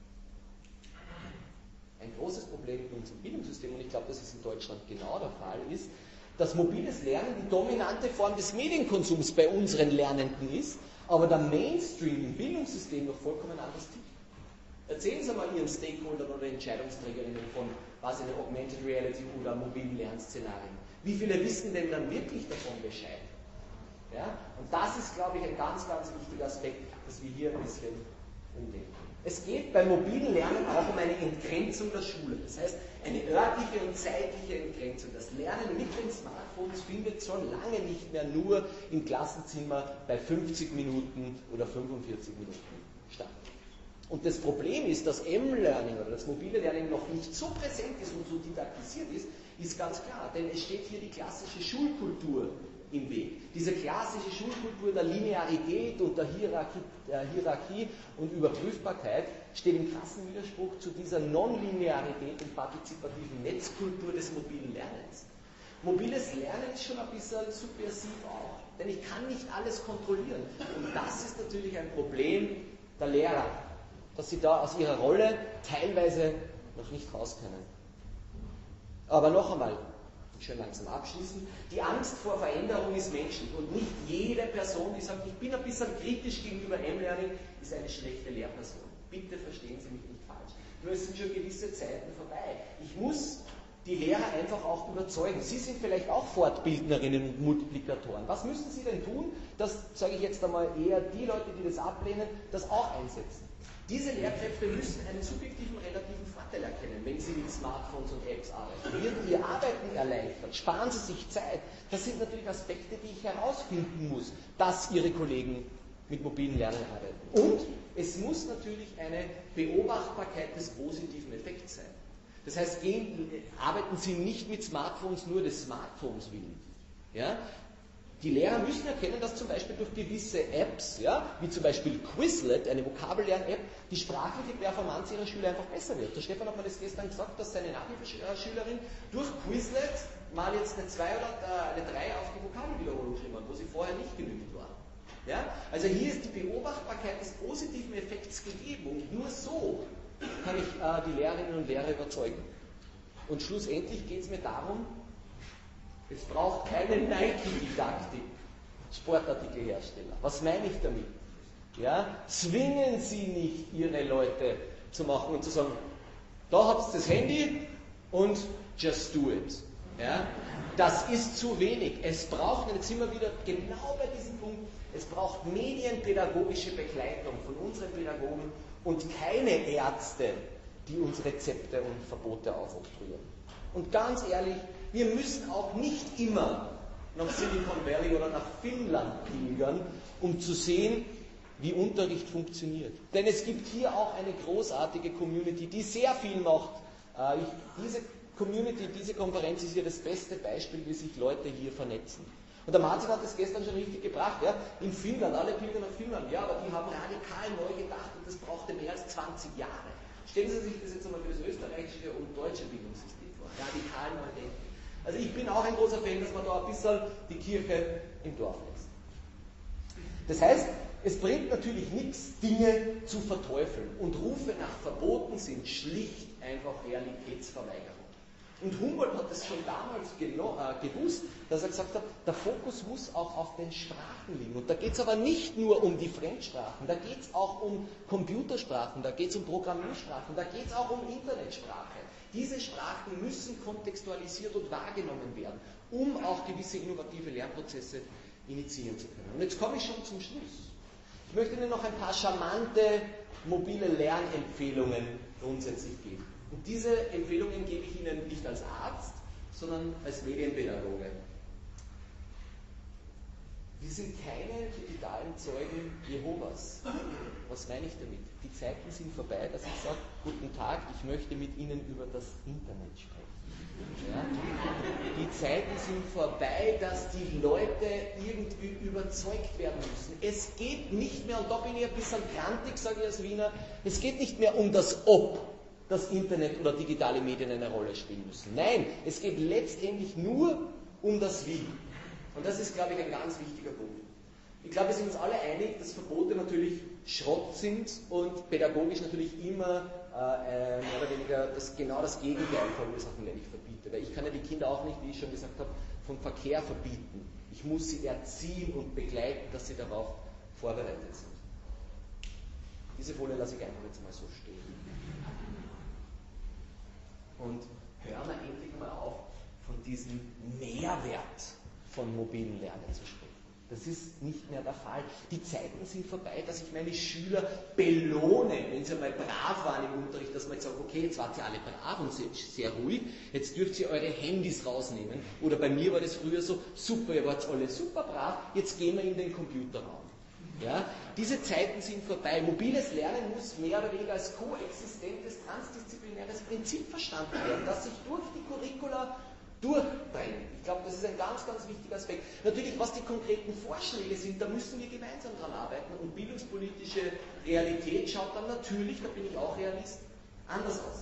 S1: Ein großes Problem in unserem Bildungssystem, und ich glaube, das ist in Deutschland genau der Fall, ist, dass mobiles Lernen die dominante Form des Medienkonsums bei unseren Lernenden ist, aber der Mainstream im Bildungssystem noch vollkommen anders tickt. Erzählen Sie mal Ihren Stakeholdern oder Entscheidungsträgerinnen von was eine Augmented Reality oder mobilen Lernszenarien. Wie viele wissen denn dann wirklich davon Bescheid? Ja? Und das ist, glaube ich, ein ganz, ganz wichtiger Aspekt, dass wir hier ein bisschen umdenken. Es geht beim mobilen Lernen auch um eine Entgrenzung der Schule. Das heißt, eine örtliche und zeitliche Entgrenzung. Das Lernen mit den Smartphones findet schon lange nicht mehr nur im Klassenzimmer bei 50 Minuten oder 45 Minuten statt. Und das Problem ist, dass M-Learning oder das mobile Lernen noch nicht so präsent ist und so didaktisiert ist ganz klar. Denn es steht hier die klassische Schulkultur im Weg. Diese klassische Schulkultur der Linearität und der Hierarchie und Überprüfbarkeit steht im krassen Widerspruch zu dieser Nonlinearität und partizipativen Netzkultur des mobilen Lernens. Mobiles Lernen ist schon ein bisschen subversiv auch, denn ich kann nicht alles kontrollieren. Und das ist natürlich ein Problem der Lehrer, dass sie da aus ihrer Rolle teilweise noch nicht raus können. Aber noch einmal, schön langsam abschließen, die Angst vor Veränderung ist menschlich und nicht jede Person, die sagt, ich bin ein bisschen kritisch gegenüber M-Learning, ist eine schlechte Lehrperson. Bitte verstehen Sie mich nicht falsch. Nur es sind schon gewisse Zeiten vorbei. Ich muss die Lehrer einfach auch überzeugen. Sie sind vielleicht auch Fortbildnerinnen und Multiplikatoren. Was müssen Sie denn tun, dass, sage ich jetzt einmal, eher die Leute, die das ablehnen, das auch einsetzen? Diese Lehrkräfte müssen einen subjektiven relativen Vorteil erkennen, wenn sie mit Smartphones und Apps arbeiten. Wird ihr Arbeiten erleichtert? Sparen sie sich Zeit? Das sind natürlich Aspekte, die ich herausfinden muss, dass ihre Kollegen mit mobilen Lernen arbeiten. Und es muss natürlich eine Beobachtbarkeit des positiven Effekts sein. Das heißt, arbeiten Sie nicht mit Smartphones nur des Smartphones willen. Ja? Die Lehrer müssen erkennen, dass zum Beispiel durch gewisse Apps, ja, wie zum Beispiel Quizlet, eine Vokabellern-App, die sprachliche Performance ihrer Schüler einfach besser wird. Der Stefan hat mir das gestern gesagt, dass seine Nachhilfeschülerin durch Quizlet mal jetzt eine 2 oder eine 3 auf die Vokabelwiederholung geschrieben hat, wo sie vorher nicht genügend war. Ja? Also hier ist die Beobachtbarkeit des positiven Effekts gegeben und nur so kann ich die Lehrerinnen und Lehrer überzeugen. Und schlussendlich geht es mir darum, Es braucht keine Nike-Didaktik, Sportartikelhersteller. Was meine ich damit? Ja? Zwingen Sie nicht Ihre Leute zu machen und zu sagen, da habt ihr das Handy und just do it. Ja? Das ist zu wenig. Es braucht, und jetzt sind wir wieder genau bei diesem Punkt, es braucht medienpädagogische Begleitung von unseren Pädagogen und keine Ärzte, die uns Rezepte und Verbote aufoktroyieren. Und ganz ehrlich, wir müssen auch nicht immer nach Silicon Valley oder nach Finnland pilgern, um zu sehen, wie Unterricht funktioniert. Denn es gibt hier auch eine großartige Community, die sehr viel macht. Diese Community, diese Konferenz ist hier das beste Beispiel, wie sich Leute hier vernetzen. Und der Martin hat das gestern schon richtig gebracht. Ja? In Finnland, alle pilgern nach Finnland, ja, aber die haben radikal neu gedacht und das brauchte mehr als 20 Jahre. Stellen Sie sich das jetzt einmal für das österreichische und deutsche Bildungssystem vor. Radikal neu denken. Also ich bin auch ein großer Fan, dass man da ein bisschen die Kirche im Dorf lässt. Das heißt, es bringt natürlich nichts, Dinge zu verteufeln. Und Rufe nach Verboten sind schlicht einfach Realitätsverweigerung. Und Humboldt hat es schon damals gewusst, dass er gesagt hat, der Fokus muss auch auf den Sprachen liegen. Und da geht es aber nicht nur um die Fremdsprachen, da geht es auch um Computersprachen, da geht es um Programmiersprachen, da geht es auch um Internetsprache. Diese Sprachen müssen kontextualisiert und wahrgenommen werden, um auch gewisse innovative Lernprozesse initiieren zu können. Und jetzt komme ich schon zum Schluss. Ich möchte Ihnen noch ein paar charmante mobile Lernempfehlungen grundsätzlich geben. Und diese Empfehlungen gebe ich Ihnen nicht als Arzt, sondern als Medienpädagoge. Wir sind keine digitalen Zeugen Jehovas. Was meine ich damit? Die Zeiten sind vorbei, dass ich sage, guten Tag, ich möchte mit Ihnen über das Internet sprechen. Ja? Die Zeiten sind vorbei, dass die Leute irgendwie überzeugt werden müssen. Es geht nicht mehr, und da bin ich ein bisschen grantig, sage ich als Wiener, es geht nicht mehr um das Ob das Internet oder digitale Medien eine Rolle spielen müssen. Nein, es geht letztendlich nur um das Wie. Und das ist, glaube ich, ein ganz wichtiger Punkt. Ich glaube, wir sind uns alle einig, dass Verbote natürlich Schrott sind und pädagogisch natürlich immer mehr oder weniger genau das Gegenteil verursachen, wenn ich verbiete. Weil ich kann ja die Kinder auch nicht, wie ich schon gesagt habe, vom Verkehr verbieten. Ich muss sie erziehen und begleiten, dass sie darauf vorbereitet sind. Diese Folie lasse ich einfach jetzt mal so stehen. Und hören wir endlich mal auf, von diesem Mehrwert von mobilen Lernen zu sprechen. Das ist nicht mehr der Fall. Die Zeiten sind vorbei, dass ich meine Schüler belohne, wenn sie einmal brav waren im Unterricht, dass man jetzt sagt, okay, jetzt wart ihr alle brav und sehr ruhig, jetzt dürft ihr eure Handys rausnehmen. Oder bei mir war das früher so, super, ihr wart alle super brav, jetzt gehen wir in den Computerraum. Ja? Diese Zeiten sind vorbei. Mobiles Lernen muss mehr oder weniger als koexistentes, transdisziplinäres Prinzip verstanden werden, das sich durch die Curricula durchdrängt. Ich glaube, das ist ein ganz, ganz wichtiger Aspekt. Natürlich, was die konkreten Vorschläge sind, da müssen wir gemeinsam dran arbeiten. Und bildungspolitische Realität schaut dann natürlich, da bin ich auch Realist, anders aus.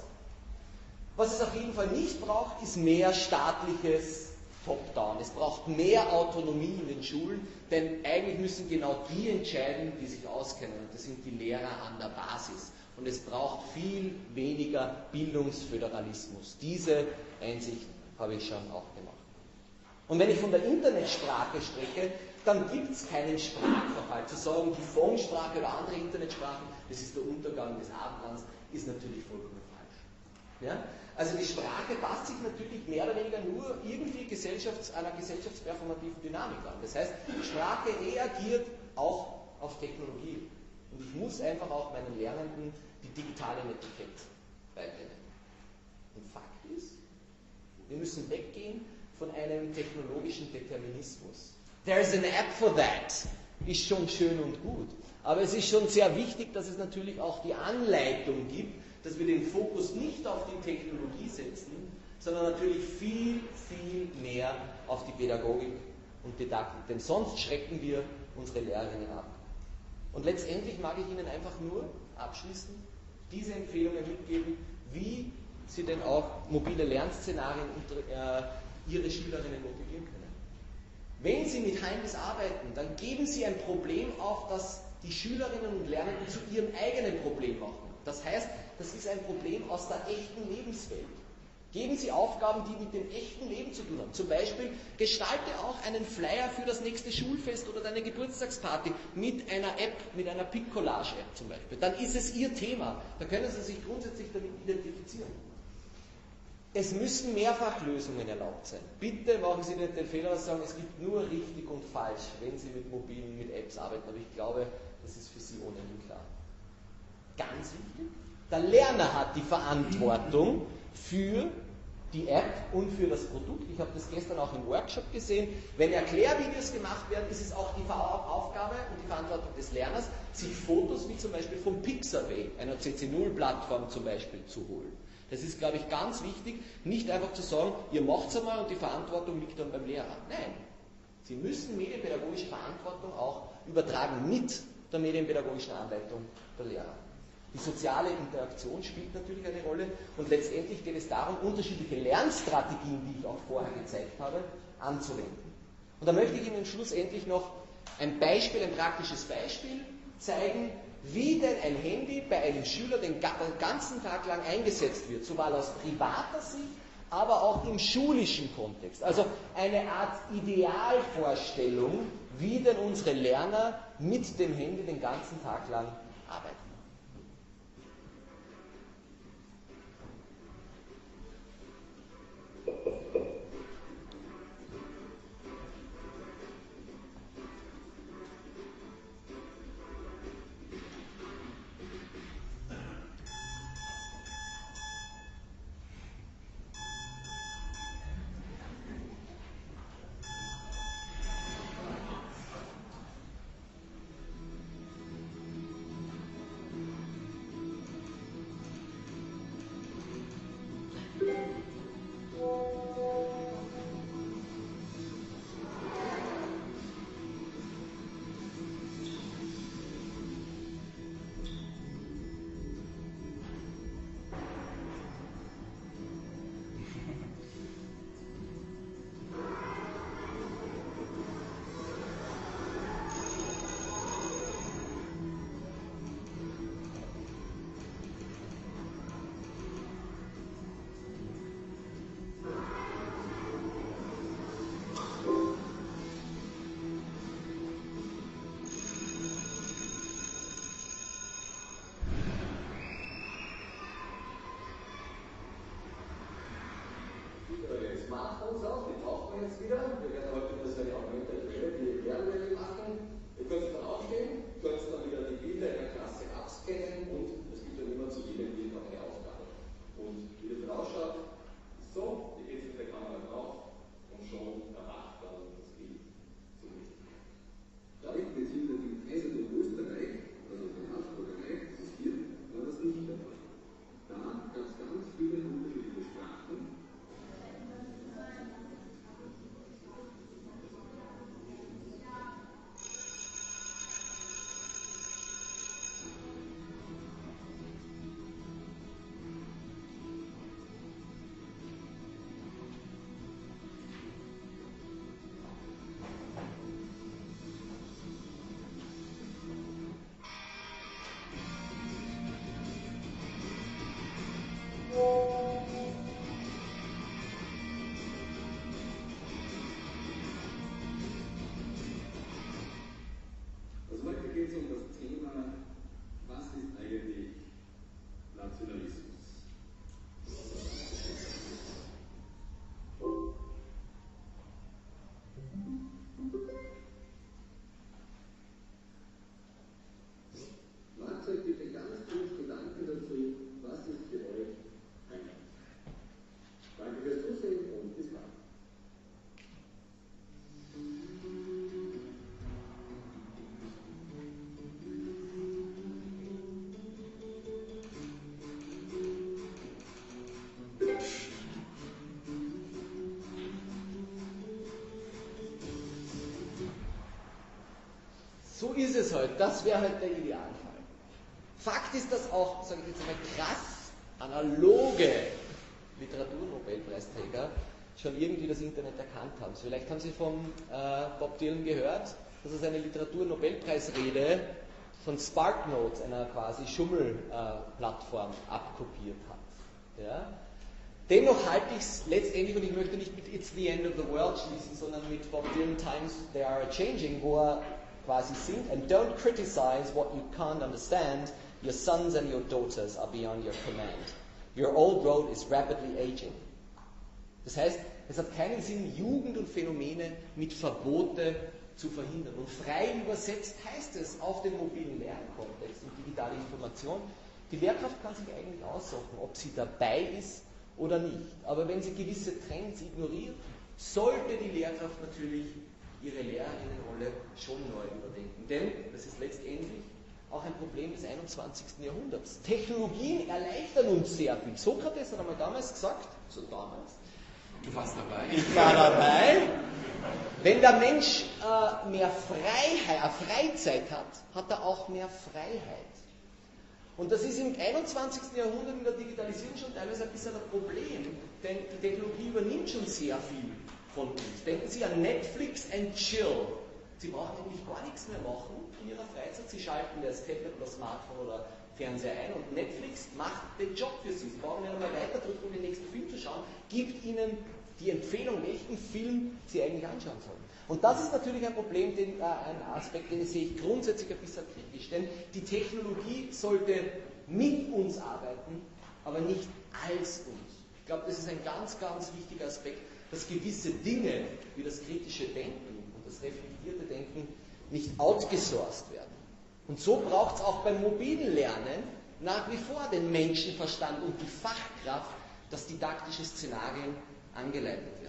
S1: Was es auf jeden Fall nicht braucht, ist mehr staatliches Top-Down. Es braucht mehr Autonomie in den Schulen, denn eigentlich müssen genau die entscheiden, die sich auskennen. Und das sind die Lehrer an der Basis. Und es braucht viel weniger Bildungsföderalismus. Diese Einsicht habe ich schon auch gemacht. Und wenn ich von der Internetsprache spreche, dann gibt es keinen Sprachverfall. Zu sagen, die Fong-Sprache oder andere Internetsprachen, das ist der Untergang des Abendlands, ist natürlich vollkommen falsch. Ja? Also die Sprache passt sich natürlich mehr oder weniger nur irgendwie einer gesellschaftsperformativen Dynamik an. Das heißt, Sprache reagiert auch auf Technologie. Und ich muss einfach auch meinen Lernenden die digitale Etikett beibringen. Und Fakt ist, wir müssen weggehen von einem technologischen Determinismus. There's an app for that. Ist schon schön und gut. Aber es ist schon sehr wichtig, dass es natürlich auch die Anleitung gibt, dass wir den Fokus nicht auf die Technologie setzen, sondern natürlich viel, viel mehr auf die Pädagogik und Didaktik. Denn sonst schrecken wir unsere Lehrerinnen ab. Und letztendlich mag ich Ihnen einfach nur abschließend diese Empfehlungen mitgeben, wie Sie denn auch mobile Lernszenarien Ihre Schülerinnen motivieren können. Wenn Sie mit Heimis arbeiten, dann geben Sie ein Problem auf, das die Schülerinnen und Lernenden zu ihrem eigenen Problem machen. Das heißt, das ist ein Problem aus der echten Lebenswelt. Geben Sie Aufgaben, die mit dem echten Leben zu tun haben. Zum Beispiel gestalte auch einen Flyer für das nächste Schulfest oder deine Geburtstagsparty mit einer App, mit einer Pick-Collage-App zum Beispiel. Dann ist es Ihr Thema. Da können Sie sich grundsätzlich damit identifizieren. Es müssen Mehrfachlösungen erlaubt sein. Bitte machen Sie nicht den Fehler, dass Sie sagen, es gibt nur richtig und falsch, wenn Sie mit mobilen, mit Apps arbeiten. Aber ich glaube, das ist für Sie ohnehin klar. Ganz wichtig, der Lerner hat die Verantwortung für die App und für das Produkt. Ich habe das gestern auch im Workshop gesehen. Wenn Erklärvideos gemacht werden, ist es auch die Aufgabe und die Verantwortung des Lerners, sich Fotos wie zum Beispiel vom Pixabay, einer CC0-Plattform zum Beispiel, zu holen. Das ist, glaube ich, ganz wichtig, nicht einfach zu sagen, ihr macht es einmal und die Verantwortung liegt dann beim Lehrer. Nein, Sie müssen medienpädagogische Verantwortung auch übertragen mit der medienpädagogischen Anleitung der Lehrer. Die soziale Interaktion spielt natürlich eine Rolle und letztendlich geht es darum, unterschiedliche Lernstrategien, die ich auch vorher gezeigt habe, anzuwenden. Und da möchte ich Ihnen schlussendlich noch ein Beispiel, ein praktisches Beispiel zeigen, wie denn ein Handy bei einem Schüler den ganzen Tag lang eingesetzt wird, sowohl aus privater Sicht, aber auch im schulischen Kontext. Also eine Art Idealvorstellung, wie denn unsere Lerner mit dem Handy den ganzen Tag lang arbeiten. Smartphones aus, die tauchen wir jetzt wieder. Wir werden heute wieder so eine Augmented Reality Lernwelle machen. Ihr könnt dann aufstehen, könnt dann wieder die Bilder in der Klasse abscannen und es gibt dann immer zu jedem Bild noch eine Aufgabe. Und wie das dann ausschaut, ist so, ihr geht mit der Kamera drauf und schon erwacht dann das Bild zu mir.
S10: Dadurch beziehungsweise im Kaiser in Österreich, also in Habsburgerreich, das ist hier, war das nicht der Fall. Da gab es ganz viele unterschiedliche Sprachen.
S1: So ist es halt, das wäre halt der Idealfall. Fakt ist, dass auch, sage ich jetzt einmal, krass analoge Literaturnobelpreisträger schon irgendwie das Internet erkannt haben. Vielleicht haben Sie von Bob Dylan gehört, dass er seine Literaturnobelpreisrede von SparkNotes, einer quasi Schummelplattform, abkopiert hat. Ja? Dennoch halte ich es letztendlich, und ich möchte nicht mit It's the End of the World schließen, sondern mit Bob Dylan Times They Are Changing, wo er quasi singt, and don't criticize what you can't understand, your sons and your daughters are beyond your command. Your old road is rapidly aging. Das heißt, es hat keinen Sinn, Jugend und Phänomene mit Verbote zu verhindern. Und frei übersetzt heißt es auf den mobilen Lernkontext und digitale Information, die Lehrkraft kann sich eigentlich aussuchen, ob sie dabei ist oder nicht. Aber wenn sie gewisse Trends ignoriert, sollte die Lehrkraft natürlich ihre Lehrerinnenrolle schon neu überdenken. Denn das ist letztendlich auch ein Problem des 21. Jahrhunderts. Technologien erleichtern uns sehr viel. Sokrates hat einmal damals gesagt, so damals,
S5: du warst dabei.
S1: Ich war dabei. Wenn der Mensch mehr Freizeit hat, hat er auch mehr Freiheit. Und das ist im 21. Jahrhundert in der Digitalisierung schon teilweise ein bisschen ein Problem, denn die Technologie übernimmt schon sehr viel von uns. Denken Sie an Netflix and Chill. Sie brauchen eigentlich gar nichts mehr machen in Ihrer Freizeit. Sie schalten das Tablet oder Smartphone oder Fernseher ein und Netflix macht den Job für Sie. Sie brauchen nicht einmal weiter drücken, um den nächsten Film zu schauen, gibt Ihnen die Empfehlung, welchen Film Sie eigentlich anschauen sollen. Und das ist natürlich ein Problem, ein Aspekt, den sehe ich grundsätzlich ein bisschen kritisch. Denn die Technologie sollte mit uns arbeiten, aber nicht als uns. Ich glaube, das ist ein ganz, ganz wichtiger Aspekt, dass gewisse Dinge wie das kritische Denken und das reflektierte Denken nicht outgesourced werden. Und so braucht es auch beim mobilen Lernen nach wie vor den Menschenverstand und die Fachkraft, dass didaktische Szenarien angeleitet werden.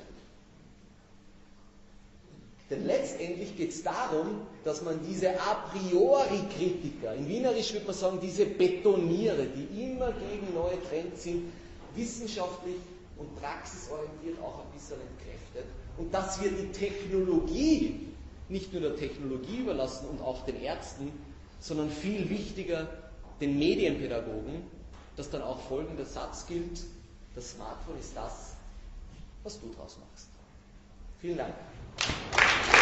S1: Denn letztendlich geht es darum, dass man diese a priori Kritiker, in Wienerisch würde man sagen, diese Betoniere, die immer gegen neue Trends sind, wissenschaftlich und praxisorientiert auch ein bisschen entkräftet. Und dass wir die Technologie nicht nur der Technologie überlassen und auch den Ärzten, sondern viel wichtiger den Medienpädagogen, dass dann auch folgender Satz gilt: Das Smartphone ist das, was du draus machst. Vielen Dank.